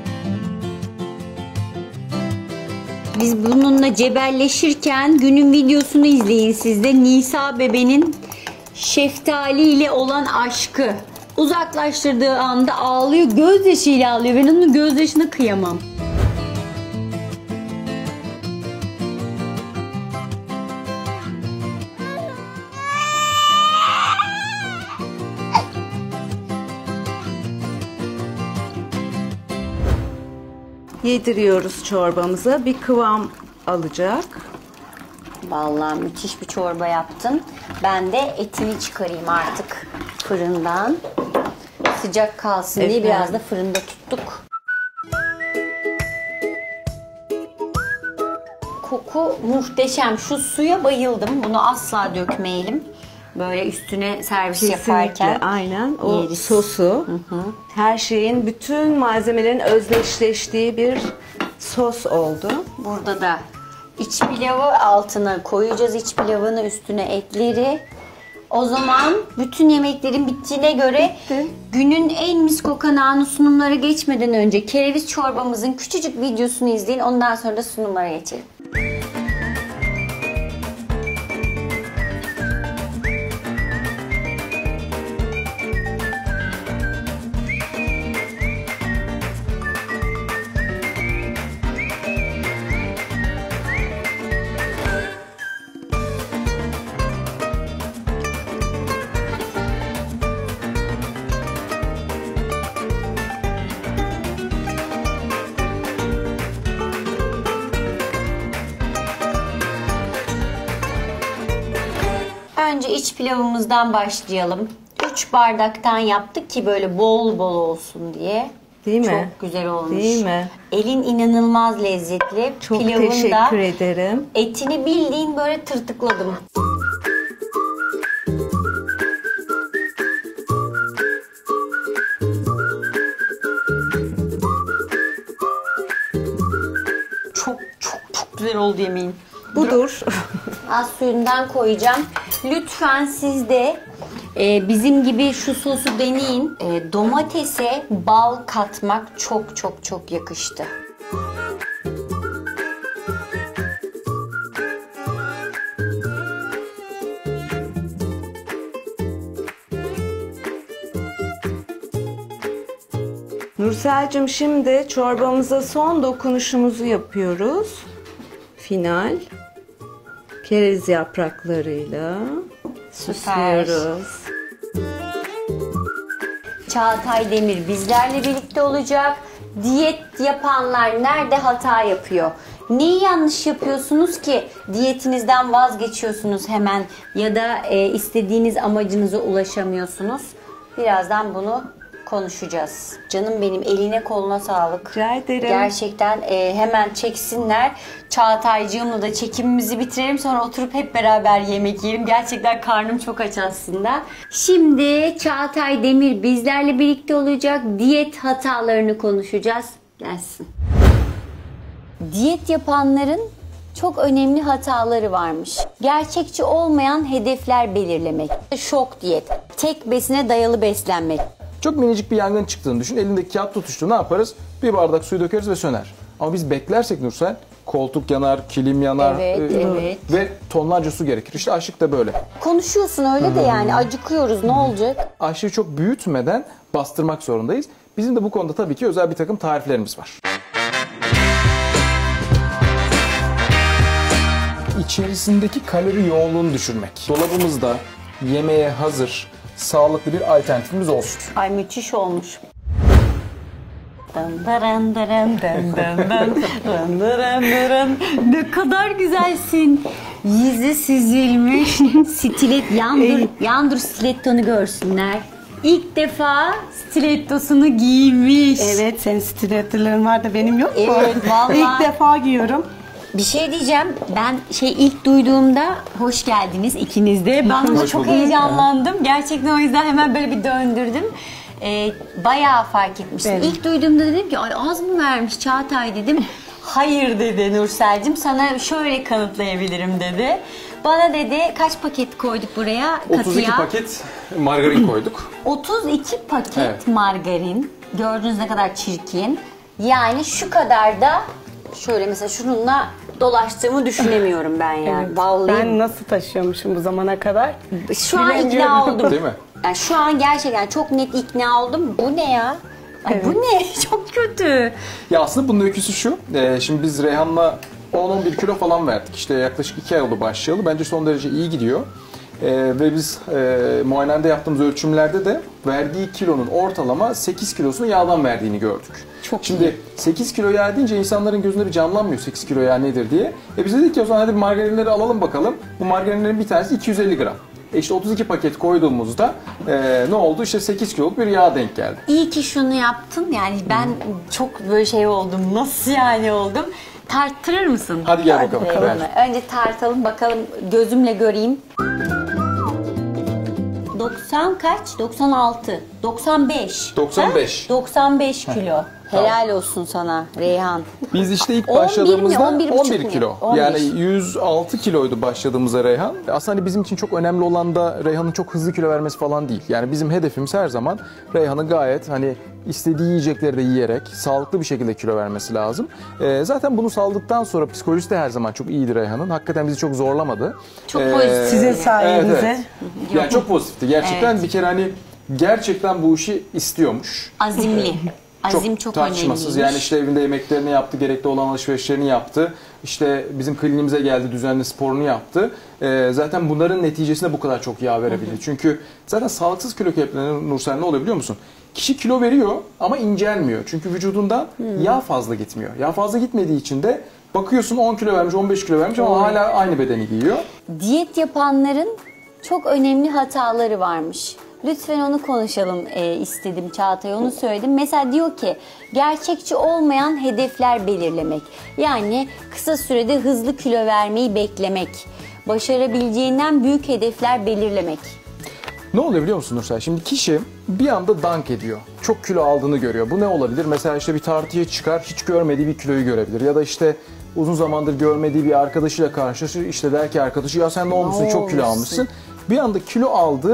Biz bununla cebelleşirken günün videosunu izleyin siz de. Nisa bebenin şeftali ile olan aşkı. Uzaklaştırdığı anda ağlıyor. Gözyaşıyla ağlıyor. Ben onun gözyaşına kıyamam. Yediriyoruz çorbamıza. Bir kıvam alacak. Vallahi müthiş bir çorba yaptın. Ben de etini çıkarayım artık fırından. Sıcak kalsın diye Efendim? biraz da fırında tuttuk. Koku muhteşem. Şu suya bayıldım. Bunu asla dökmeyelim. Böyle üstüne servis Kesinlikle yaparken aynen o yeriz. sosu, her şeyin, bütün malzemelerin özdeşleştiği bir sos oldu. Burada da iç pilavı altına koyacağız. İç pilavını üstüne etleri. O zaman bütün yemeklerin bittiğine göre Bitti. günün en mis kokan anı sunumlara geçmeden önce kereviz çorbamızın küçücük videosunu izleyin. Ondan sonra da sunumlara geçelim. Önce iç pilavımızdan başlayalım. üç bardaktan yaptık ki böyle bol bol olsun diye. Değil mi? Çok güzel olmuş. Değil mi? Elin inanılmaz lezzetli. Çok Pilavın da teşekkür ederim. etini bildiğin böyle tırtıkladım. Çok çok çok güzel oldu yemeğin. Budur. Az suyundan koyacağım. Lütfen siz de Ee, bizim gibi şu sosu deneyin. Ee, domatese bal katmak çok çok çok yakıştı. Nursel'cim şimdi çorbamıza son dokunuşumuzu yapıyoruz. Final. Kereviz yapraklarıyla Süper. süslüyoruz. Çağatay Demir bizlerle birlikte olacak. Diyet yapanlar nerede hata yapıyor? Neyi yanlış yapıyorsunuz ki diyetinizden vazgeçiyorsunuz hemen ya da e, istediğiniz amacınıza ulaşamıyorsunuz? Birazdan bunu konuşacağız. Canım benim, eline koluna sağlık. Rica ederim. Gerçekten e, hemen çeksinler. Çağataycığımla da çekimimizi bitirelim. Sonra oturup hep beraber yemek yiyelim. Gerçekten karnım çok aç aslında. Şimdi Çağatay Demir bizlerle birlikte olacak. Diyet hatalarını konuşacağız. Gelsin. Diyet yapanların çok önemli hataları varmış. Gerçekçi olmayan hedefler belirlemek. Şok diyet. Tek besine dayalı beslenmek. Çok minicik bir yangın çıktığını düşün. Elindeki kağıt tutuştu. Ne yaparız? Bir bardak suyu dökeriz ve söner. Ama biz beklersek Nursel, koltuk yanar, kilim yanar Evet, e, evet. ve tonlarca su gerekir. İşte aşık da böyle. Konuşuyorsun öyle de yani acıkıyoruz, ne olacak? Aşıyı çok büyütmeden bastırmak zorundayız. Bizim de bu konuda tabii ki özel bir takım tariflerimiz var. İçerisindeki kalori yoğunluğunu düşürmek. Dolabımızda yemeğe hazır, sağlıklı bir alternatifimiz olsun. Ay müthiş olmuş. Dın dırın dırın dın dın dın, dın dırın dırın. Ne kadar güzelsin. Yüzü süzülmüş. Stilet yandır, yandır stilettonu görsünler. İlk defa stilettosunu giymiş. Evet, senin stilettoların var da benim yok mu? Evet, vallahi. İlk defa giyiyorum. Bir şey diyeceğim. Ben şey ilk duyduğumda hoş geldiniz ikiniz de. Ben buna Hoş çok bulduk. heyecanlandım. Gerçekten o yüzden hemen böyle bir döndürdüm. Ee, bayağı fark etmiştim. Evet. İlk duyduğumda dedim ki ay az mı vermiş Çağatay dedim. Hayır dedi Nursel'cim, sana şöyle kanıtlayabilirim dedi. Bana dedi kaç paket koyduk buraya katıya? otuz iki paket margarin koyduk. otuz iki paket Evet. margarin. Gördüğünüz ne kadar çirkin. Yani şu kadar da şöyle mesela şununla dolaştığımı düşünemiyorum ben yani. Evet. Vallahi Ben nasıl taşıyormuşum bu zamana kadar? şu an ikna bilemiyorum. oldum. Değil mi? Yani şu an gerçekten çok net ikna oldum. Bu ne ya? Ay bu ne? Çok kötü. Ya aslında bunun öyküsü şu. e, şimdi biz Reyhan'la on on bir kilo falan verdik. İşte yaklaşık iki ay oldu başlayalı. Bence son derece iyi gidiyor. E, ve biz e, muayenede yaptığımız ölçümlerde de verdiği kilonun ortalama sekiz kilosunu yağdan verdiğini gördük. Çok Şimdi iyi. sekiz kilo yağ deyince insanların gözünde bir canlanmıyor sekiz kilo yağ nedir diye. E biz dedik ki o zaman hadi margarinleri alalım bakalım. Bu margarinlerin bir tanesi iki yüz elli gram. E işte otuz iki paket koyduğumuzda e, ne oldu? İşte sekiz kiloluk bir yağ denk geldi. İyi ki şunu yaptın. Yani ben çok böyle şey oldum. Nasıl yani oldum? Tarttırır mısın? Hadi gel bakalım. Bakalım. Önce tartalım bakalım, gözümle göreyim. doksan kaç? doksan altı. doksan beş. doksan beş. Ha? doksan beş kilo. Helal olsun sana Reyhan. Biz işte ilk on bir mi? başladığımızda on bir on buçuk bir mu? kilo. on bir. Yani yüz altı kiloydu başladığımızda Reyhan. Aslında hani bizim için çok önemli olan da Reyhan'ın çok hızlı kilo vermesi falan değil. Yani bizim hedefimiz her zaman Reyhan'ın gayet hani istediği yiyecekleri de yiyerek sağlıklı bir şekilde kilo vermesi lazım. Ee, zaten bunu saldıktan sonra psikolojisi de her zaman çok iyiydi Reyhan'ın. Hakikaten bizi çok zorlamadı. Çok pozitif. Sizin sayenizde. Evet, evet. Yani çok pozitifti. Gerçekten Evet. bir kere hani gerçekten bu işi istiyormuş. Azimli. Azim çok, tartışmasız. önemliymiş. Yani işte evinde yemeklerini yaptı, gerekli olan alışverişlerini yaptı. İşte bizim kliniğimize geldi, düzenli sporunu yaptı. Ee, zaten bunların neticesinde bu kadar çok yağ verebildi. Çünkü zaten sağlıksız kilo kayıplarında Nursel ne oluyor biliyor musun? Kişi kilo veriyor ama incelmiyor. Çünkü vücudundan yağ fazla gitmiyor. Yağ fazla gitmediği için de bakıyorsun on kilo vermiş, on beş kilo vermiş ama hala aynı bedeni giyiyor. Diyet yapanların çok önemli hataları varmış. Lütfen onu konuşalım e, istedim Çağatay, onu söyledim. Mesela diyor ki gerçekçi olmayan hedefler belirlemek. Yani kısa sürede hızlı kilo vermeyi beklemek. Başarabileceğinden büyük hedefler belirlemek. Ne oluyor biliyor musun Nursel? Şimdi kişi bir anda dank ediyor. Çok kilo aldığını görüyor. Bu ne olabilir? Mesela işte bir tartıya çıkar, hiç görmediği bir kiloyu görebilir. Ya da işte uzun zamandır görmediği bir arkadaşıyla karşılaşır. İşte der ki arkadaşı ya sen ne olmuşsun, çok kilo olmuşsun? almışsın. Bir anda kilo aldığı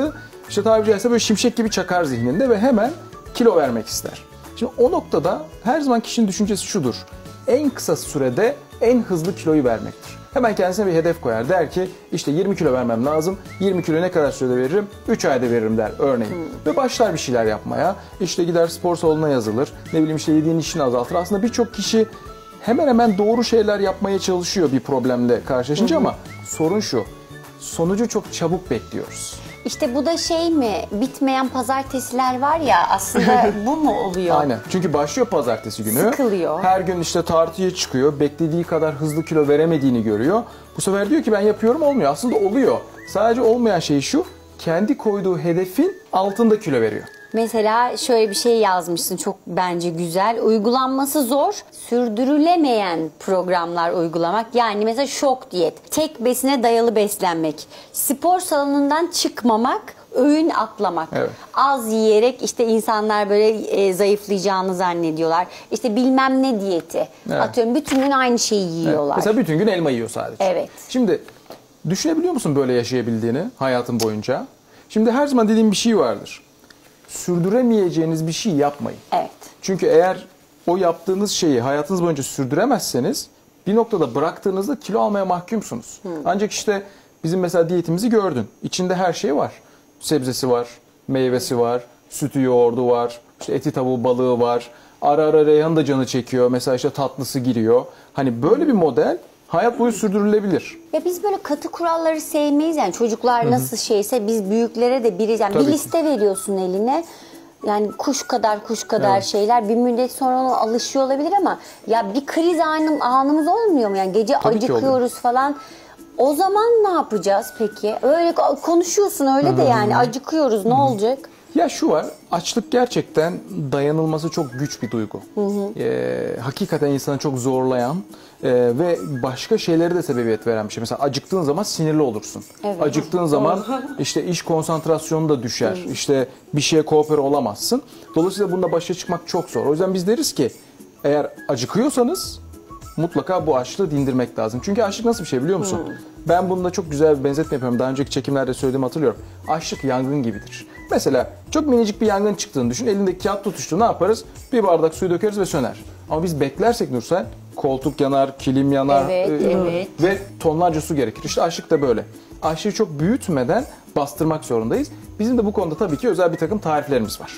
işte tabiri caizse böyle şimşek gibi çakar zihninde ve hemen kilo vermek ister. Şimdi o noktada her zaman kişinin düşüncesi şudur. En kısa sürede en hızlı kiloyu vermektir. Hemen kendisine bir hedef koyar. Der ki işte yirmi kilo vermem lazım. yirmi kilo ne kadar sürede veririm? üç ayda veririm der örneğin. Hmm. Ve başlar bir şeyler yapmaya. İşte gider spor salonuna yazılır. Ne bileyim işte yediğin işini azaltır. Aslında birçok kişi hemen hemen doğru şeyler yapmaya çalışıyor bir problemle karşılaşınca hmm. ama sorun şu. Sonucu çok çabuk bekliyoruz. İşte bu da şey mi, bitmeyen pazartesiler var ya, aslında bu mu oluyor? Aynen. Çünkü başlıyor pazartesi günü. Sıkılıyor. Her gün işte tartıya çıkıyor. Beklediği kadar hızlı kilo veremediğini görüyor. Bu sefer diyor ki ben yapıyorum, olmuyor. Aslında oluyor. Sadece olmayan şey şu. Kendi koyduğu hedefin altında kilo veriyor. Mesela şöyle bir şey yazmışsın, çok bence güzel. Uygulanması zor, sürdürülemeyen programlar uygulamak. Yani mesela şok diyet, tek besine dayalı beslenmek, spor salonundan çıkmamak, öğün atlamak. Evet. Az yiyerek işte insanlar böyle e, zayıflayacağını zannediyorlar. İşte bilmem ne diyeti. Evet. Atıyorum bütün gün aynı şeyi yiyorlar. Evet. Mesela bütün gün elma yiyor sadece. Evet. Şimdi düşünebiliyor musun böyle yaşayabildiğini hayatın boyunca? Şimdi her zaman dediğim bir şey vardır. Sürdüremeyeceğiniz bir şey yapmayın. Evet. Çünkü eğer o yaptığınız şeyi hayatınız boyunca sürdüremezseniz bir noktada bıraktığınızda kilo almaya mahkumsunuz. Hmm. Ancak işte bizim mesela diyetimizi gördün. İçinde her şey var. Sebzesi var, meyvesi var, sütü yoğurdu var, işte eti tavuğu balığı var. Ara ara reyhan da canı çekiyor. Mesela işte tatlısı giriyor. Hani böyle bir model hayat boyu sürdürülebilir. Ya biz böyle katı kuralları sevmeyiz yani, çocuklar Hı-hı. nasıl şeyse biz büyüklere de biri yani bir liste ki. veriyorsun eline. Yani kuş kadar kuş kadar evet. şeyler, bir müddet sonra ona alışıyor olabilir ama ya bir kriz anım, anımız olmuyor mu yani, gece Tabii acıkıyoruz falan. O zaman ne yapacağız peki? Öyle konuşuyorsun öyle Hı-hı. de yani acıkıyoruz, ne Hı-hı. olacak? Ya şu var, açlık gerçekten dayanılması çok güç bir duygu. Hı hı. Ee, hakikaten insanı çok zorlayan e, ve başka şeylere de sebebiyet veren bir şey. Mesela acıktığın zaman sinirli olursun. Evet. Acıktığın zaman işte iş konsantrasyonu da düşer. Hı. İşte bir şeye koopere olamazsın. Dolayısıyla bununla başa çıkmak çok zor. O yüzden biz deriz ki eğer acıkıyorsanız mutlaka bu açlığı dindirmek lazım. Çünkü açlık nasıl bir şey biliyor musun? Hmm. Ben bununla çok güzel bir benzetme yapıyorum. Daha önceki çekimlerde söylediğimi hatırlıyorum. Açlık yangın gibidir. Mesela çok minicik bir yangın çıktığını düşün. Elindeki kağıt tutuştu. Ne yaparız? Bir bardak suyu dökeriz ve söner. Ama biz beklersek Nursel, koltuk yanar, kilim yanar evet, e, evet. ve tonlarca su gerekir. İşte açlık da böyle. Açlığı çok büyütmeden bastırmak zorundayız. Bizim de bu konuda tabii ki özel bir takım tariflerimiz var.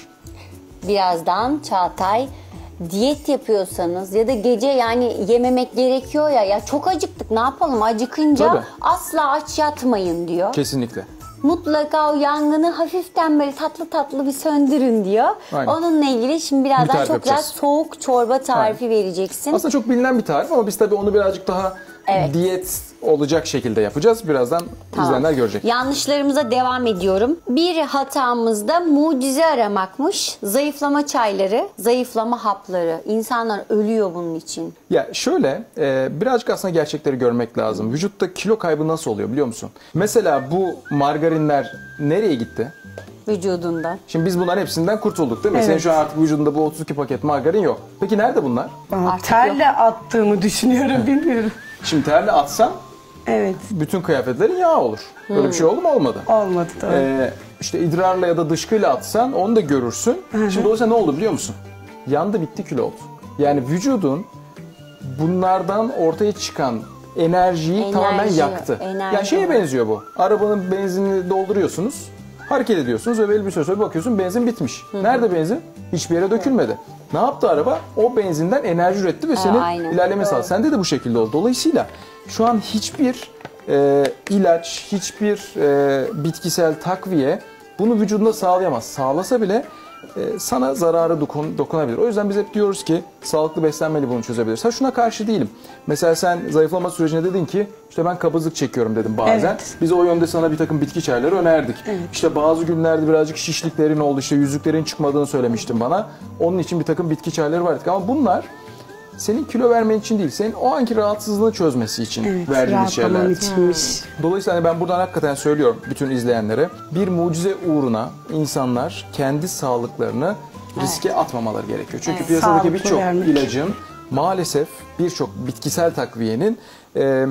Birazdan Çağatay, diyet yapıyorsanız ya da gece yani yememek gerekiyor ya, ya çok acıktık ne yapalım, acıkınca Tabii. asla aç yatmayın diyor. Kesinlikle. Mutlaka o yangını hafiften böyle tatlı tatlı bir söndürün diyor. Aynen. Onunla ilgili şimdi birazdan çok güzel soğuk çorba tarifi Aynen. vereceksin. Aslında çok bilinen bir tarif ama biz tabii onu birazcık daha evet. diyet olacak şekilde yapacağız. Birazdan tamam. izleyenler görecek. Yanlışlarımıza devam ediyorum. Bir hatamızda mucize aramakmış. Zayıflama çayları, zayıflama hapları. İnsanlar ölüyor bunun için. Ya şöyle, e, birazcık aslında gerçekleri görmek lazım. Vücutta kilo kaybı nasıl oluyor biliyor musun? Mesela bu margarinler nereye gitti? Vücudundan. Şimdi biz bunların hepsinden kurtulduk değil mi? Evet. Senin şu an artık vücudunda bu otuz iki paket margarin yok. Peki nerede bunlar? Aa, terle yok. attığımı düşünüyorum, bilmiyorum. Şimdi terle atsan evet. bütün kıyafetlerin yağ olur. Böyle hmm. bir şey oldu mu? Olmadı. Olmadı tabii. Ee, işte idrarla ya da dışkıyla atsan onu da görürsün. Hı-hı. Şimdi dolayısıyla ne oldu biliyor musun? Yandı, bitti, kilo oldu. Yani vücudun bunlardan ortaya çıkan enerjiyi enerji, tamamen yaktı. Enerji yani şeye benziyor bu. Arabanın benzinini dolduruyorsunuz. Hareket ediyorsunuz ve belli bir süre sonra bakıyorsun benzin bitmiş. Hı-hı. Nerede benzin? Hiçbir yere dökülmedi. Hı. Ne yaptı araba? O benzinden enerji üretti ve seni ilerleme sağladı. Sende de bu şekilde oldu. Dolayısıyla şu an hiçbir e, ilaç, hiçbir e, bitkisel takviye bunu vücudunda sağlayamaz. Sağlasa bile e, sana zararı dokun, dokunabilir. O yüzden biz hep diyoruz ki sağlıklı beslenmeyle bunu çözebiliriz. Ha şuna karşı değilim. Mesela sen zayıflama sürecinde dedin ki işte ben kabızlık çekiyorum dedim bazen. Evet. Biz o yönde sana bir takım bitki çayları önerdik. Evet. İşte bazı günlerde birazcık şişliklerin oldu, işte yüzüklerin çıkmadığını söylemiştin bana. Onun için bir takım bitki çayları verdik. Ama bunlar senin kilo vermen için değil, senin o anki rahatsızlığını çözmesi için evet, verdiğimiz şeyler. içinmiş. Dolayısıyla ben buradan hakikaten söylüyorum bütün izleyenlere, bir mucize uğruna insanlar kendi sağlıklarını riske evet. atmamaları gerekiyor. Çünkü evet, piyasadaki birçok ilacın, maalesef birçok bitkisel takviyenin e,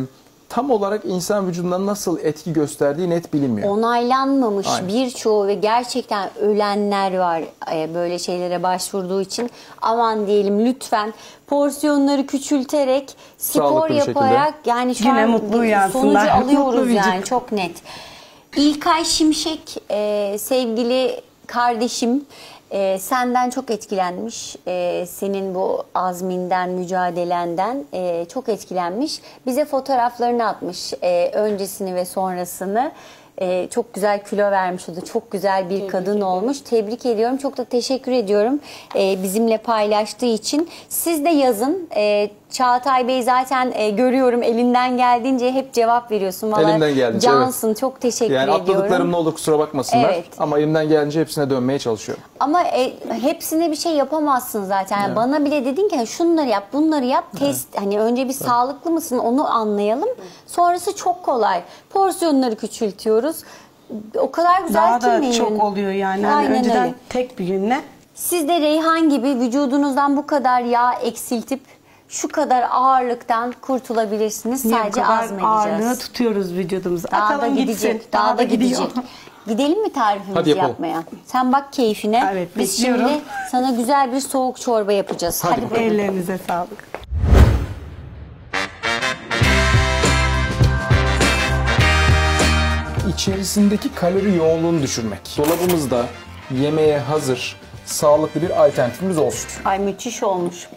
tam olarak insan vücudunda nasıl etki gösterdiği net bilinmiyor. Onaylanmamış Aynen. birçoğu ve gerçekten ölenler var e, böyle şeylere başvurduğu için. Aman diyelim lütfen porsiyonları küçülterek spor Sağlıklı bir yaparak yani şu Yine an mutlu sonucu uyansınlar. alıyoruz Mutlu yani vücut. çok net. İlkay Şimşek e, sevgili kardeşim e, senden çok etkilenmiş. E, senin bu azminden, mücadelenden e, çok etkilenmiş. Bize fotoğraflarını atmış e, öncesini ve sonrasını. E, çok güzel kilo vermiş o da. Çok güzel bir kadın olmuş. Tebrik ediyorum. Çok da teşekkür ediyorum e, bizimle paylaştığı için. Siz de yazın. E, Çağatay Bey zaten e, görüyorum elinden geldiğince hep cevap veriyorsun. Vallahi Elimden geldiğince, cansın. Çok teşekkür Yani ediyorum. atladıklarım ne olur kusura bakmasınlar. Evet. Ama elimden gelince hepsine dönmeye çalışıyorum. Ama e, hepsine bir şey yapamazsın zaten. Yani bana bile dedin ki şunları yap, bunları yap, test. Hani önce bir sağlıklı mısın onu anlayalım. Sonrası çok kolay. Porsiyonları küçültüyoruz. O kadar güzel Daha ki da menün. çok oluyor yani. Hani Aynen önceden öyle. tek bir günle. Siz de Reyhan gibi vücudunuzdan bu kadar yağ eksiltip şu kadar ağırlıktan kurtulabilirsiniz. Niye bu Sadece kadar azmedeceğiz. ağırlığı tutuyoruz vücudumuza. Daha da Atalım gidecek, gitsin. daha da gidiyor. gidecek. Gidelim mi tarifimizi Hadi yapalım. yapmaya? Sen bak keyfine. Evet, Biz bekliyorum. şimdi sana güzel bir soğuk çorba yapacağız. Hadi Hadi, bakalım. bakalım. Ellerinize sağlık. İçerisindeki kalori yoğunluğunu düşürmek. Dolabımızda yemeğe hazır, sağlıklı bir alternatifimiz olsun. Ay müthiş olmuş.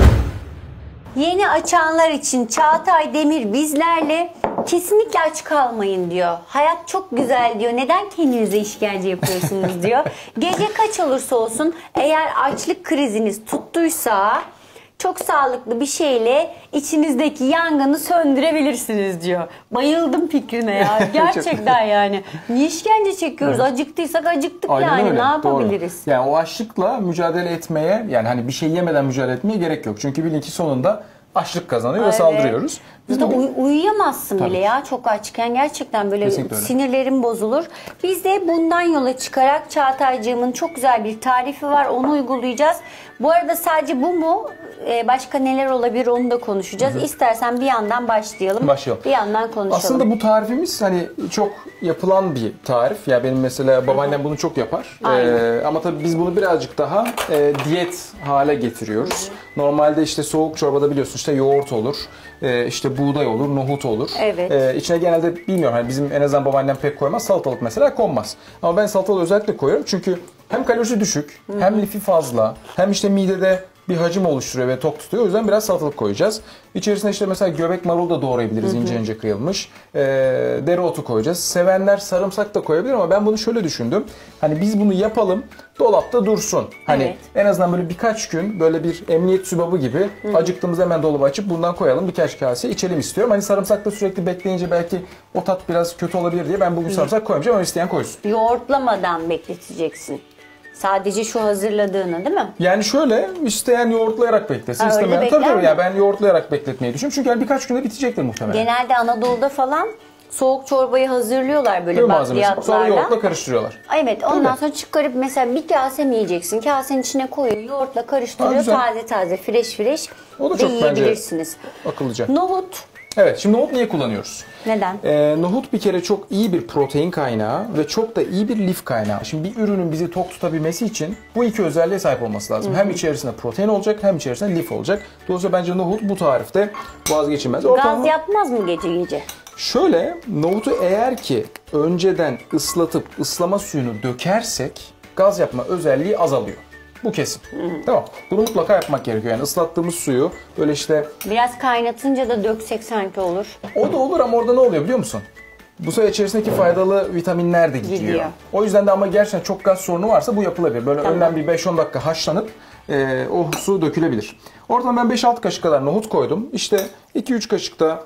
Yeni açanlar için Çağatay Demir bizlerle kesinlikle aç kalmayın diyor. Hayat çok güzel diyor. Neden kendinize işkence yapıyorsunuz diyor. Gece kaç olursa olsun eğer açlık kriziniz tuttuysa çok sağlıklı bir şeyle içinizdeki yangını söndürebilirsiniz diyor. Bayıldım fikrine ya. Gerçekten yani. Niye işkence çekiyoruz? Acıktıysak acıktık Aynen yani. öyle, Ne yapabiliriz? doğru. Yani o açlıkla mücadele etmeye, yani hani bir şey yemeden mücadele etmeye gerek yok. Çünkü bilin ki sonunda açlık kazanıyor ve Evet. saldırıyoruz. Biz Zaten bugün- uy- uyuyamazsın Tabii. bile ya çok açken gerçekten böyle Kesinlikle öyle. sinirlerin bozulur. Biz de bundan yola çıkarak Çağataycığımın çok güzel bir tarifi var onu uygulayacağız. Bu arada sadece bu mu? Ee, başka neler olabilir onu da konuşacağız. İstersen bir yandan başlayalım. Başlayalım. Bir yandan konuşalım. Aslında bu tarifimiz hani çok yapılan bir tarif. Ya benim mesela babaannem bunu çok yapar. Aynen. Ee, ama tabii biz bunu birazcık daha e, diyet hale getiriyoruz. Normalde işte soğuk çorbada biliyorsun işte yoğurt olur, e, işte buğday olur, nohut olur. Evet. E, içine genelde bilmiyorum hani bizim en azından babaannem pek koymaz. Salatalık mesela konmaz. Ama ben salatalığı özellikle koyuyorum çünkü hem kalorisi düşük, hem lifi fazla, hem işte midede bir hacim oluşturuyor ve tok tutuyor. O yüzden biraz salatalık koyacağız. İçerisine işte mesela göbek marul da doğrayabiliriz ince ince kıyılmış. Ee, dereotu koyacağız. Sevenler sarımsak da koyabilir ama ben bunu şöyle düşündüm. Hani biz bunu yapalım, dolapta dursun. Hani Evet. en azından böyle birkaç gün böyle bir emniyet sübabı gibi acıktığımızda hemen dolaba açıp bundan koyalım. Birkaç kase içelim istiyorum. Hani sarımsakla sürekli bekleyince belki o tat biraz kötü olabilir diye ben bugün sarımsak koymayacağım ama isteyen koysun. Yoğurtlamadan bekleteceksin. Sadece şu hazırladığını değil mi? Yani şöyle isteyen yoğurtlayarak beklesin. Ha, öyle istemeyen tabii bekler tabii mi? yani ben yoğurtlayarak bekletmeyi düşünüyorum. Çünkü yani birkaç günde bitecektir muhtemelen. Genelde Anadolu'da falan soğuk çorbayı hazırlıyorlar böyle Tüm malzemesi. Sonra bakliyatlarla. yoğurtla karıştırıyorlar. Evet ondan Tabii. sonra çıkarıp mesela bir kase mi yiyeceksin? Kasenin içine koyuyor, yoğurtla Ha, karıştırıyor. güzel. Taze taze, fresh fresh O da de çok bence yiyebilirsiniz. akıllıca. Nohut. Evet, şimdi nohut niye kullanıyoruz? Neden? Ee, nohut bir kere çok iyi bir protein kaynağı ve çok da iyi bir lif kaynağı. Şimdi bir ürünün bizi tok tutabilmesi için bu iki özelliğe sahip olması lazım. Hem içerisinde protein olacak hem içerisinde lif olacak. Dolayısıyla bence nohut bu tarifte vazgeçilmez. Gaz Ortalama- yapmaz mı gece gece? Şöyle, nohutu eğer ki önceden ıslatıp ıslama suyunu dökersek gaz yapma özelliği azalıyor. Bu kesin. Tamam. Bunu mutlaka yapmak gerekiyor. Yani ıslattığımız suyu böyle işte Biraz kaynatınca da döksek sanki olur. o da olur ama orada ne oluyor biliyor musun? Bu sefer içerisindeki faydalı vitaminler de gidiyor. Gidiyor. O yüzden de ama gerçekten çok gaz sorunu varsa bu yapılabilir. Böyle Tamam. önden bir beş on dakika haşlanıp e, o su dökülebilir. Oradan ben beş altı kaşık kadar nohut koydum. İşte iki üç kaşık da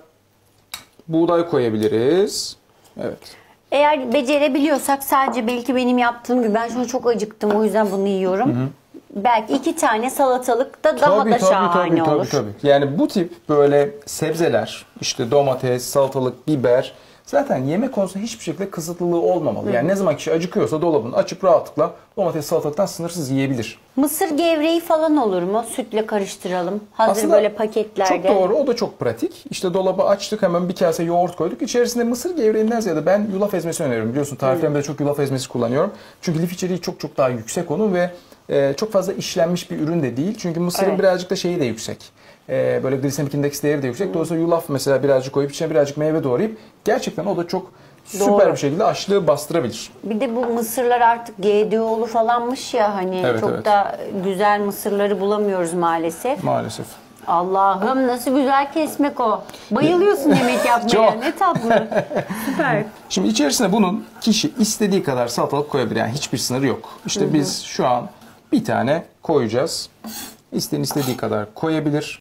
buğday koyabiliriz. Evet. Eğer becerebiliyorsak sadece belki benim yaptığım gibi ben şu an çok acıktım o yüzden bunu yiyorum. Belki iki tane salatalık da daha da şahane olur. tabii. Yani bu tip böyle sebzeler, işte domates, salatalık, biber, Zaten yemek konusunda hiçbir şekilde kısıtlılığı olmamalı. Yani ne zaman kişi acıkıyorsa dolabını açıp rahatlıkla domates, salatalıktan sınırsız yiyebilir. Mısır gevreği falan olur mu? Sütle karıştıralım. Hazır Aslında böyle paketlerde. Çok doğru, o da çok pratik. İşte dolaba açtık, hemen bir kase yoğurt koyduk. İçerisinde mısır gevreğinden ziyade ben yulaf ezmesi öneriyorum. Biliyorsun tariflerimde çok yulaf ezmesi kullanıyorum. Çünkü lif içeriği çok çok daha yüksek onun ve e, çok fazla işlenmiş bir ürün de değil. Çünkü mısırın Evet. birazcık da şeyi de yüksek. E, böyle glisemik indeks değeri de yüksek. Hmm. Dolayısıyla yulaf mesela birazcık koyup içine birazcık meyve doğrayıp gerçekten o da çok süper Doğru. bir şekilde açlığı bastırabilir. Bir de bu mısırlar artık G D O'lu falanmış ya hani Evet, çok evet. da güzel mısırları bulamıyoruz maalesef. Maalesef. Allah'ım nasıl güzel kesmek o. Bayılıyorsun yemek yapmaya. Çok. Ne tatlı. Süper. Şimdi içerisine bunun kişi istediği kadar salatalık koyabilir. Yani hiçbir sınırı yok. İşte Hı-hı. biz şu an bir tane koyacağız. İsteyen istediği kadar koyabilir.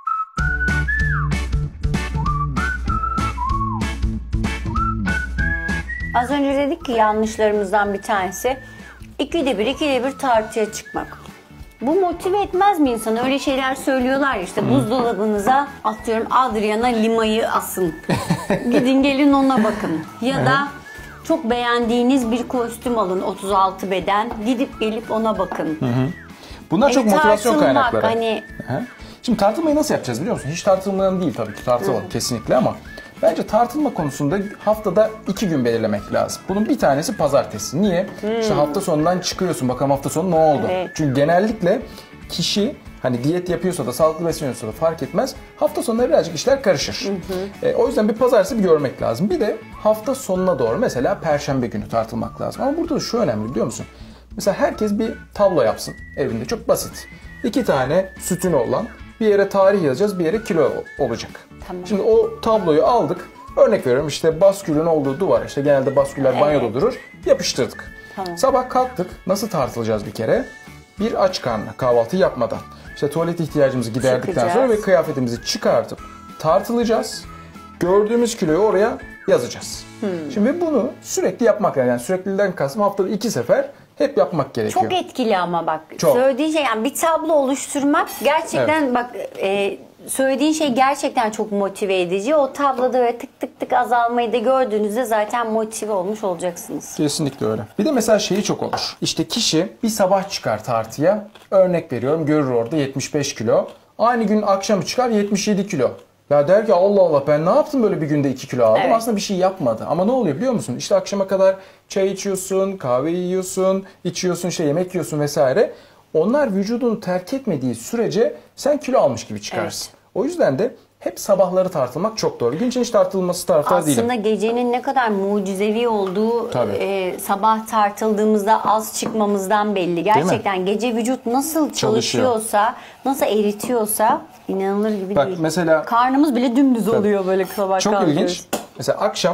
Az önce dedik ki yanlışlarımızdan bir tanesi ikide bir ikide bir tartıya çıkmak. Bu motive etmez mi insanı? Öyle şeyler söylüyorlar ya işte buzdolabınıza atıyorum Adriana Lima'yı asın. Gidin gelin ona bakın. Ya da çok beğendiğiniz bir kostüm alın otuz altı beden. Gidip gelip ona bakın. Bunlar E, çok motivasyon tartılmak, kaynakları. hani- Hı. Şimdi tartılmayı nasıl yapacağız biliyor musun? Hiç tartılmadan değil tabii ki tartılmadan kesinlikle ama bence tartılma konusunda haftada iki gün belirlemek lazım. Bunun bir tanesi pazartesi. Niye? İşte hafta sonundan çıkıyorsun. Bakalım hafta sonu ne oldu? Evet. Çünkü genellikle kişi hani diyet yapıyorsa da sağlıklı besleniyorsa da fark etmez. Hafta sonları birazcık işler karışır. E, o yüzden bir pazartesi bir görmek lazım. Bir de hafta sonuna doğru mesela perşembe günü tartılmak lazım. Ama burada da şu önemli biliyor musun? Mesela herkes bir tablo yapsın evinde. Çok basit. İki tane sütünü olan bir yere tarih yazacağız, bir yere kilo olacak. Tamam. Şimdi o tabloyu aldık. Örnek veriyorum işte baskülün olduğu duvar. İşte genelde basküller Evet. banyoda durur. Yapıştırdık. Tamam. Sabah kalktık. Nasıl tartılacağız bir kere? Bir aç karnına kahvaltı yapmadan. İşte tuvalet ihtiyacımızı giderdikten Çıkacağız. sonra ve kıyafetimizi çıkartıp tartılacağız. Gördüğümüz kiloyu oraya yazacağız. Hmm. Şimdi bunu sürekli yapmak lazım. Yani sürekliliğden kastım haftada iki sefer hep yapmak gerekiyor. Çok etkili ama bak. Çok. Söylediğin şey yani bir tablo oluşturmak gerçekten bak e, söylediğin şey gerçekten çok motive edici. O tabloda böyle tık tık tık azalmayı da gördüğünüzde zaten motive olmuş olacaksınız. Kesinlikle öyle. Bir de mesela şeyi çok olur. İşte kişi bir sabah çıkar tartıya. Örnek veriyorum görür orada yetmiş beş kilo. Aynı gün akşamı çıkar yetmiş yedi kilo. Ya der ki Allah Allah ben ne yaptım böyle bir günde iki kilo aldım. Evet. Aslında bir şey yapmadı. Ama ne oluyor biliyor musun? İşte akşama kadar çay içiyorsun, kahve yiyorsun, içiyorsun, işte yemek yiyorsun vesaire. Onlar vücudunu terk etmediği sürece sen kilo almış gibi çıkarsın. O yüzden de hep sabahları tartılmak çok doğru. Gün için hiç tartılması taraftar değilim. Aslında gecenin ne kadar mucizevi olduğu Tabii. e, sabah tartıldığımızda az çıkmamızdan belli. Gerçekten gece vücut nasıl çalışıyorsa, nasıl eritiyorsa inanılır gibi Bak değil. mesela Karnımız bile dümdüz oluyor böyle sabah çok kalkıyoruz. ilginç. Mesela akşam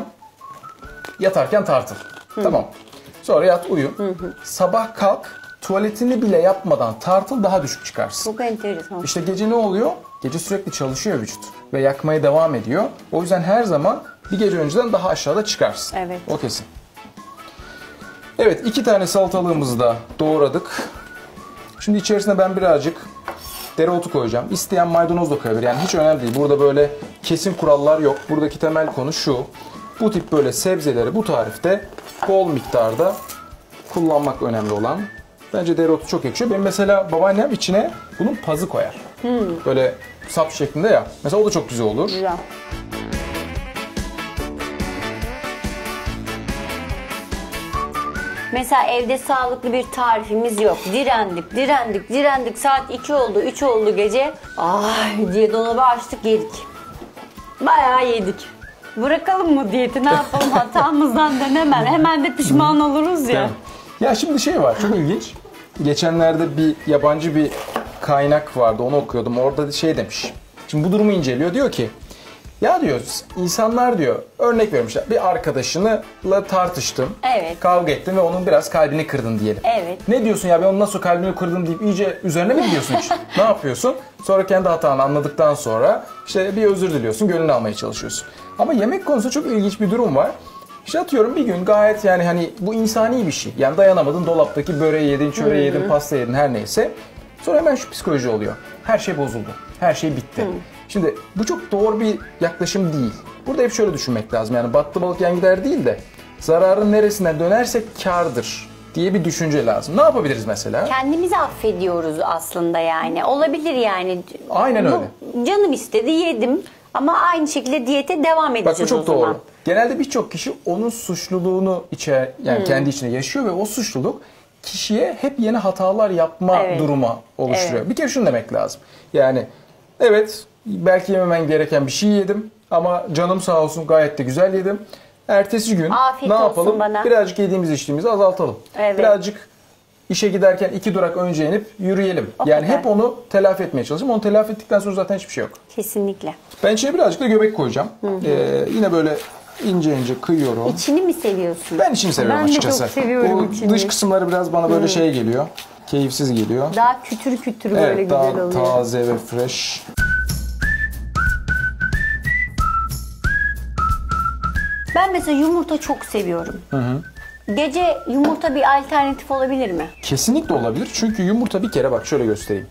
yatarken tartıl. Tamam. Sonra yat uyu. Sabah kalk tuvaletini bile yapmadan tartıl daha düşük çıkarsın. Çok enteresan. İşte gece ne oluyor? Gece sürekli çalışıyor vücut ve yakmaya devam ediyor. O yüzden her zaman bir gece önceden daha aşağıda çıkarsın. Evet. O kesin. Evet, iki tane salatalığımızı da doğradık. Şimdi içerisine ben birazcık dereotu koyacağım. İsteyen maydanoz da koyabilir. Yani hiç önemli değil. Burada böyle kesin kurallar yok. Buradaki temel konu şu. Bu tip böyle sebzeleri bu tarifte bol miktarda kullanmak önemli olan. Bence dereotu çok yakışıyor. Benim mesela babaannem içine bunun pazı koyar. Böyle sap şeklinde ya. Mesela o da çok güzel olur. Güzel. Mesela evde sağlıklı bir tarifimiz yok. Direndik, direndik, direndik. Saat iki oldu, üç oldu gece. Ay diye dolabı açtık yedik. Bayağı yedik. Bırakalım mı diyeti ne yapalım hatamızdan dönemem. Hemen de pişman oluruz ya. Evet. Ya şimdi şey var çok ilginç. Geçenlerde bir yabancı bir kaynak vardı onu okuyordum. Orada şey demiş. Şimdi bu durumu inceliyor. Diyor ki ya diyor insanlar diyor örnek vermişler bir arkadaşınla tartıştın. Evet. Kavga ettin ve onun biraz kalbini kırdın diyelim. Evet. Ne diyorsun ya ben onun nasıl kalbini kırdım deyip iyice üzerine mi gidiyorsun hiç? Ne yapıyorsun? Sonra kendi hatanı anladıktan sonra işte bir özür diliyorsun, gönlünü almaya çalışıyorsun. Ama yemek konusunda çok ilginç bir durum var. İşte atıyorum bir gün gayet yani hani bu insani bir şey. Yani dayanamadın dolaptaki böreği yedin, çöreği yedin, pasta yedin her neyse. Sonra hemen şu psikoloji oluyor. Her şey bozuldu. Her şey bitti. Şimdi bu çok doğru bir yaklaşım değil. Burada hep şöyle düşünmek lazım. Yani battı balık yan gider değil de zararın neresinden dönersek kârdır diye bir düşünce lazım. Ne yapabiliriz mesela? Kendimizi affediyoruz aslında yani. Olabilir yani. Aynen Bu, öyle. Canım istedi yedim ama aynı şekilde diyete devam edeceğiz Bak bu çok o zaman. doğru. Genelde birçok kişi onun suçluluğunu içe, yani hmm. kendi içine yaşıyor ve o suçluluk kişiye hep yeni hatalar yapma evet. duruma oluşturuyor. Evet. Bir kere şunu demek lazım. Yani evet belki yememen gereken bir şey yedim ama canım sağ olsun gayet de güzel yedim. Ertesi gün Afiyet ne olsun yapalım? bana. Birazcık yediğimiz içtiğimizi azaltalım. Evet. Birazcık işe giderken iki durak önce inip yürüyelim. O yani kadar. hep onu telafi etmeye çalışalım. Onu telafi ettikten sonra zaten hiçbir şey yok. Kesinlikle. Ben içine birazcık da göbek koyacağım. Hı hı. Ee, yine böyle ince ince kıyıyorum. İçini mi seviyorsun? Ben içini seviyorum ben açıkçası. Ben de çok seviyorum o içini. dış kısımları biraz bana böyle şey geliyor. Keyifsiz geliyor. Daha kütür kütür evet, böyle güzel oluyor. Evet, daha taze ve fresh. Ben mesela yumurta çok seviyorum. Hı hı. Gece yumurta bir alternatif olabilir mi? Kesinlikle olabilir. Çünkü yumurta bir kere bak şöyle göstereyim.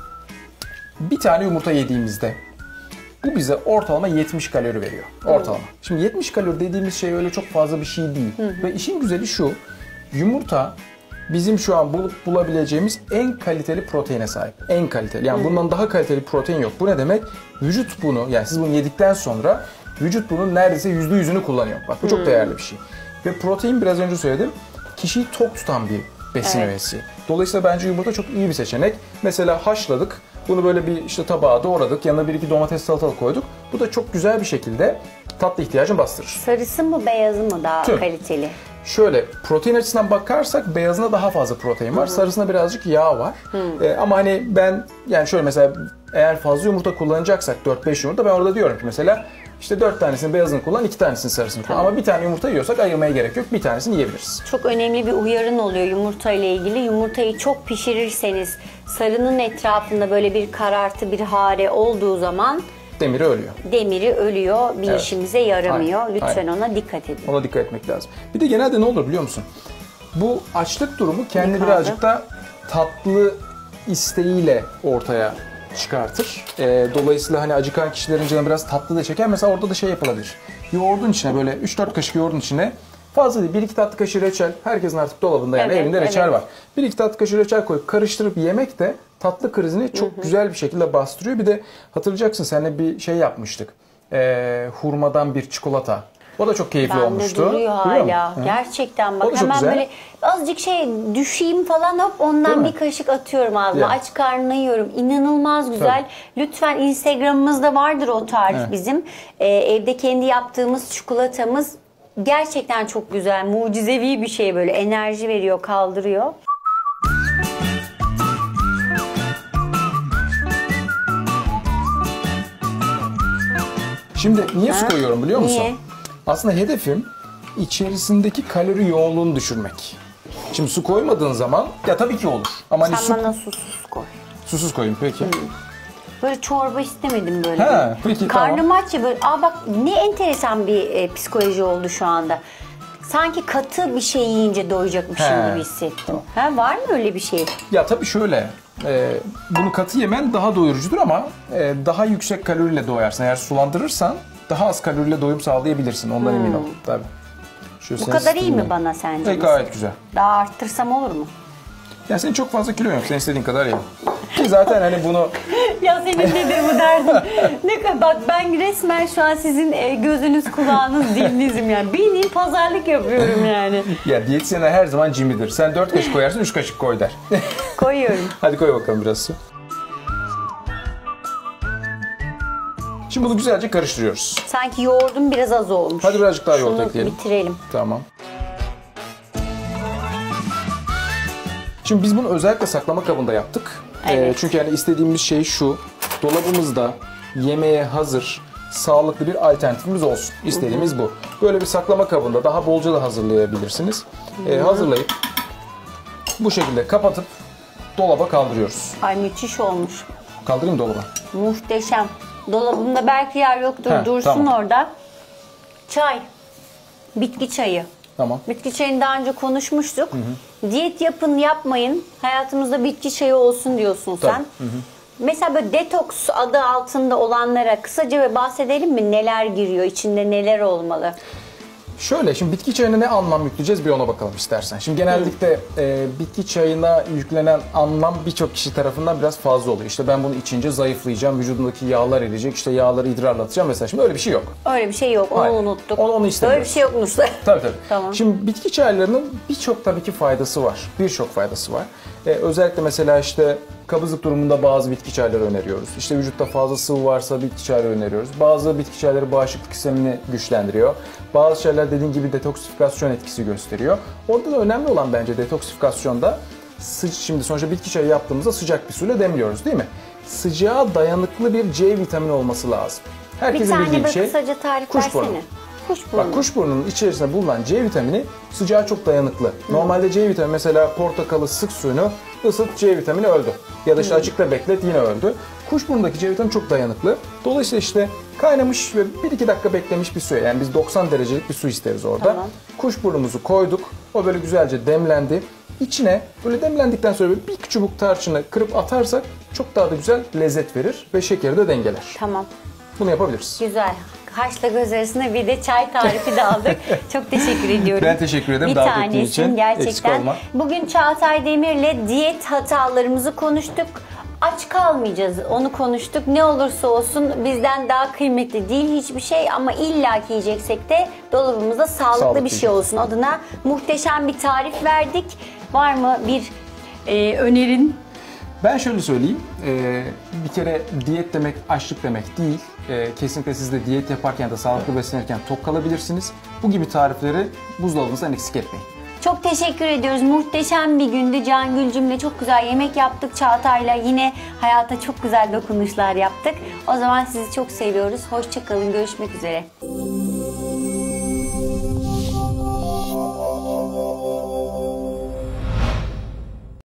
Bir tane yumurta yediğimizde bu bize ortalama yetmiş kalori veriyor. Ortalama. Hı. Şimdi yetmiş kalori dediğimiz şey öyle çok fazla bir şey değil. Hı hı. Ve işin güzeli şu. Yumurta bizim şu an bulup bulabileceğimiz en kaliteli proteine sahip. En kaliteli. Yani hı. bundan daha kaliteli protein yok. Bu ne demek? Vücut bunu, yani siz bunu yedikten sonra vücut bunun neredeyse yüzde yüzünü kullanıyor. Bak bu çok hmm. değerli bir şey. Ve protein biraz önce söyledim. Kişiyi tok tutan bir besin evet. öğesi. Dolayısıyla bence yumurta çok iyi bir seçenek. Mesela haşladık. Bunu böyle bir işte tabağa doğradık. Yanına bir iki domates salatalık koyduk. Bu da çok güzel bir şekilde tatlı ihtiyacını bastırır. Sarısı mı beyazı mı daha Tüm. kaliteli? Şöyle protein açısından bakarsak beyazında daha fazla protein var. Hı-hı. Sarısında birazcık yağ var. Ee, ama hani ben yani şöyle mesela eğer fazla yumurta kullanacaksak dört beş yumurta ben orada diyorum ki mesela İşte dört tanesini beyazını kullan, iki tanesini sarısını kullan. Tamam. Ama bir tane yumurta yiyorsak ayırmaya gerek yok. Bir tanesini yiyebiliriz. Çok önemli bir uyarın oluyor yumurta ile ilgili. Yumurtayı çok pişirirseniz sarının etrafında böyle bir karartı, bir hare olduğu zaman demiri ölüyor. Demiri ölüyor. Bir evet. işimize yaramıyor. Aynen. Lütfen Aynen. ona dikkat edin. Ona dikkat etmek lazım. Bir de genelde ne olur biliyor musun? Bu açlık durumu kendi birazcık da tatlı isteğiyle ortaya çıkartır. E, dolayısıyla hani acıkan kişilerin canı biraz tatlı da çeker. Mesela orada da şey yapılabilir. Yoğurdun içine böyle üç dört kaşık yoğurdun içine fazla değil bir iki tatlı kaşığı reçel. Herkesin artık dolabında yani evet, evinde reçel evet. var. bir iki tatlı kaşığı reçel koyup karıştırıp yemek de tatlı krizini çok hı hı. güzel bir şekilde bastırıyor. Bir de hatırlayacaksın seninle bir şey yapmıştık. E, hurmadan bir çikolata. O da çok keyifli ben olmuştu. Ben de duruyor hala. Hı. Gerçekten bak hemen güzel. Böyle azıcık şey düşeyim falan hop ondan bir kaşık atıyorum ağzıma. Yani. Aç karnına yiyorum. İnanılmaz güzel. Tabii. Lütfen Instagram'ımızda vardır o tarif evet. bizim. Ee, evde kendi yaptığımız çikolatamız gerçekten çok güzel. Mucizevi bir şey böyle. Enerji veriyor, kaldırıyor. Şimdi niye ha? su koyuyorum biliyor musun? Niye? Aslında hedefim içerisindeki kalori yoğunluğunu düşürmek. Şimdi su koymadığın zaman ya tabii ki olur. Ama sen hani su... bana susuz koy. Susuz koyayım peki. Hmm. Böyle çorba istemedim böyle. He, peki, karnım tamam. aç ya böyle. Aa bak ne enteresan bir e, psikoloji oldu şu anda. Sanki katı bir şey yiyince doyacakmışım He. gibi hissettim. Ha, var mı öyle bir şey? Ya tabii şöyle. E, bunu katı yemen daha doyurucudur ama e, daha yüksek kaloriyle doyarsın. Eğer sulandırırsan daha az kaloriyle doyum sağlayabilirsin. Ondan hmm. emin ol. Tabii. Şu Bu kadar iyi mi bana sence? E, gayet güzel. Daha arttırsam olur mu? Ya senin çok fazla kilon yok. Sen istediğin kadar ye. Ki zaten hani bunu... ya senin nedir bu derdin? Ne kadar bak ben resmen şu an sizin gözünüz, kulağınız, dilinizim yani. Bildiğin pazarlık yapıyorum yani. Ya diyetisyenler her zaman cimridir. Sen dört kaşık koyarsın, üç kaşık koy der. Koyuyorum. Hadi koy bakalım biraz su. Şimdi bunu güzelce karıştırıyoruz. Sanki yoğurdum biraz az olmuş. Hadi birazcık daha yoğurt Şunu ekleyelim. bitirelim. Tamam. Şimdi biz bunu özellikle saklama kabında yaptık. Evet. E, çünkü yani istediğimiz şey şu. Dolabımızda yemeğe hazır, sağlıklı bir alternatifimiz olsun. İstediğimiz Hı-hı. bu. Böyle bir saklama kabında daha bolca da hazırlayabilirsiniz. E, hazırlayıp bu şekilde kapatıp dolaba kaldırıyoruz. Ay müthiş olmuş. Kaldırayım dolaba. Muhteşem. Dolabımda belki yer yoktur. He, dursun tamam. orada. Çay. Bitki çayı. Tamam. Bitki çayını daha önce konuşmuştuk. Hı hı. Diyet yapın yapmayın. Hayatımızda bitki çayı olsun diyorsun Tabii. sen. Hı hı. Mesela böyle detoks adı altında olanlara kısaca ve bahsedelim mi? Neler giriyor? İçinde neler olmalı? Şöyle, şimdi bitki çayına ne anlam yükleyeceğiz bir ona bakalım istersen. Şimdi genellikle e, bitki çayına yüklenen anlam birçok kişi tarafından biraz fazla oluyor. İşte ben bunu içince zayıflayacağım, vücudumdaki yağlar erecek, işte yağları idrarla atacağım mesela. Şimdi öyle bir şey yok. Öyle bir şey yok, onu Hayır. unuttuk. Onu, onu istemiyoruz. Öyle bir şey yokmuş da. Tabii tabii. Tamam. Şimdi bitki çaylarının birçok tabii ki faydası var. Birçok faydası var. Ee, özellikle mesela işte kabızlık durumunda bazı bitki çayları öneriyoruz. İşte vücutta fazla sıvı varsa bitki çayları öneriyoruz. Bazı bitki çayları bağışıklık sistemini güçlendiriyor. Bazı şeyler dediğin gibi detoksifikasyon etkisi gösteriyor. Orada da önemli olan bence detoksifikasyonda, şimdi sonuçta bitki çayı yaptığımızda sıcak bir suyla demliyoruz değil mi? Sıcağa dayanıklı bir C vitamini olması lazım. Bir Herkesin tane bildiği bir böyle şey kısaca tarif kuşburnu. versene. Kuşburnu. Bak, kuşburnunun içerisinde bulunan C vitamini sıcağa çok dayanıklı. Normalde C vitamini, mesela portakalı sık suyunu ısıt, C vitamini öldü. Ya da işte açıkta beklet, yine öldü. Kuşburnundaki C vitamini çok dayanıklı. Dolayısıyla işte kaynamış ve bir iki dakika beklemiş bir suya, yani biz doksan derecelik bir su isteriz orada. Tamam. Kuşburnumuzu koyduk. O böyle güzelce demlendi. İçine böyle demlendikten sonra böyle bir çubuk tarçını kırıp atarsak çok daha da güzel lezzet verir ve şekeri de dengeler. Tamam. Bunu yapabiliriz. Güzel. Haşla göz arasında bir de çay tarifi de aldık. Çok teşekkür ediyorum. Ben teşekkür ederim Bir davet ettiğin tanesin için. Eksik gerçekten. olma. Bugün Çağatay Demir'le diyet hatalarımızı konuştuk. Aç kalmayacağız, onu konuştuk. Ne olursa olsun bizden daha kıymetli değil hiçbir şey, ama illaki yiyeceksek de dolabımızda sağlıklı, Sağlıklı bir şey olsun adına muhteşem bir tarif verdik. Var mı bir e, önerin? Ben şöyle söyleyeyim, e, bir kere diyet demek açlık demek değil. E, kesinlikle siz de diyet yaparken de sağlıklı beslenirken tok kalabilirsiniz. Bu gibi tarifleri buzdolabınızdan eksik etmeyin. Çok teşekkür ediyoruz. Muhteşem bir gündü. Can Gülcüm'le çok güzel yemek yaptık. Çağatay'la yine hayata çok güzel dokunuşlar yaptık. O zaman sizi çok seviyoruz. Hoşça kalın. Görüşmek üzere.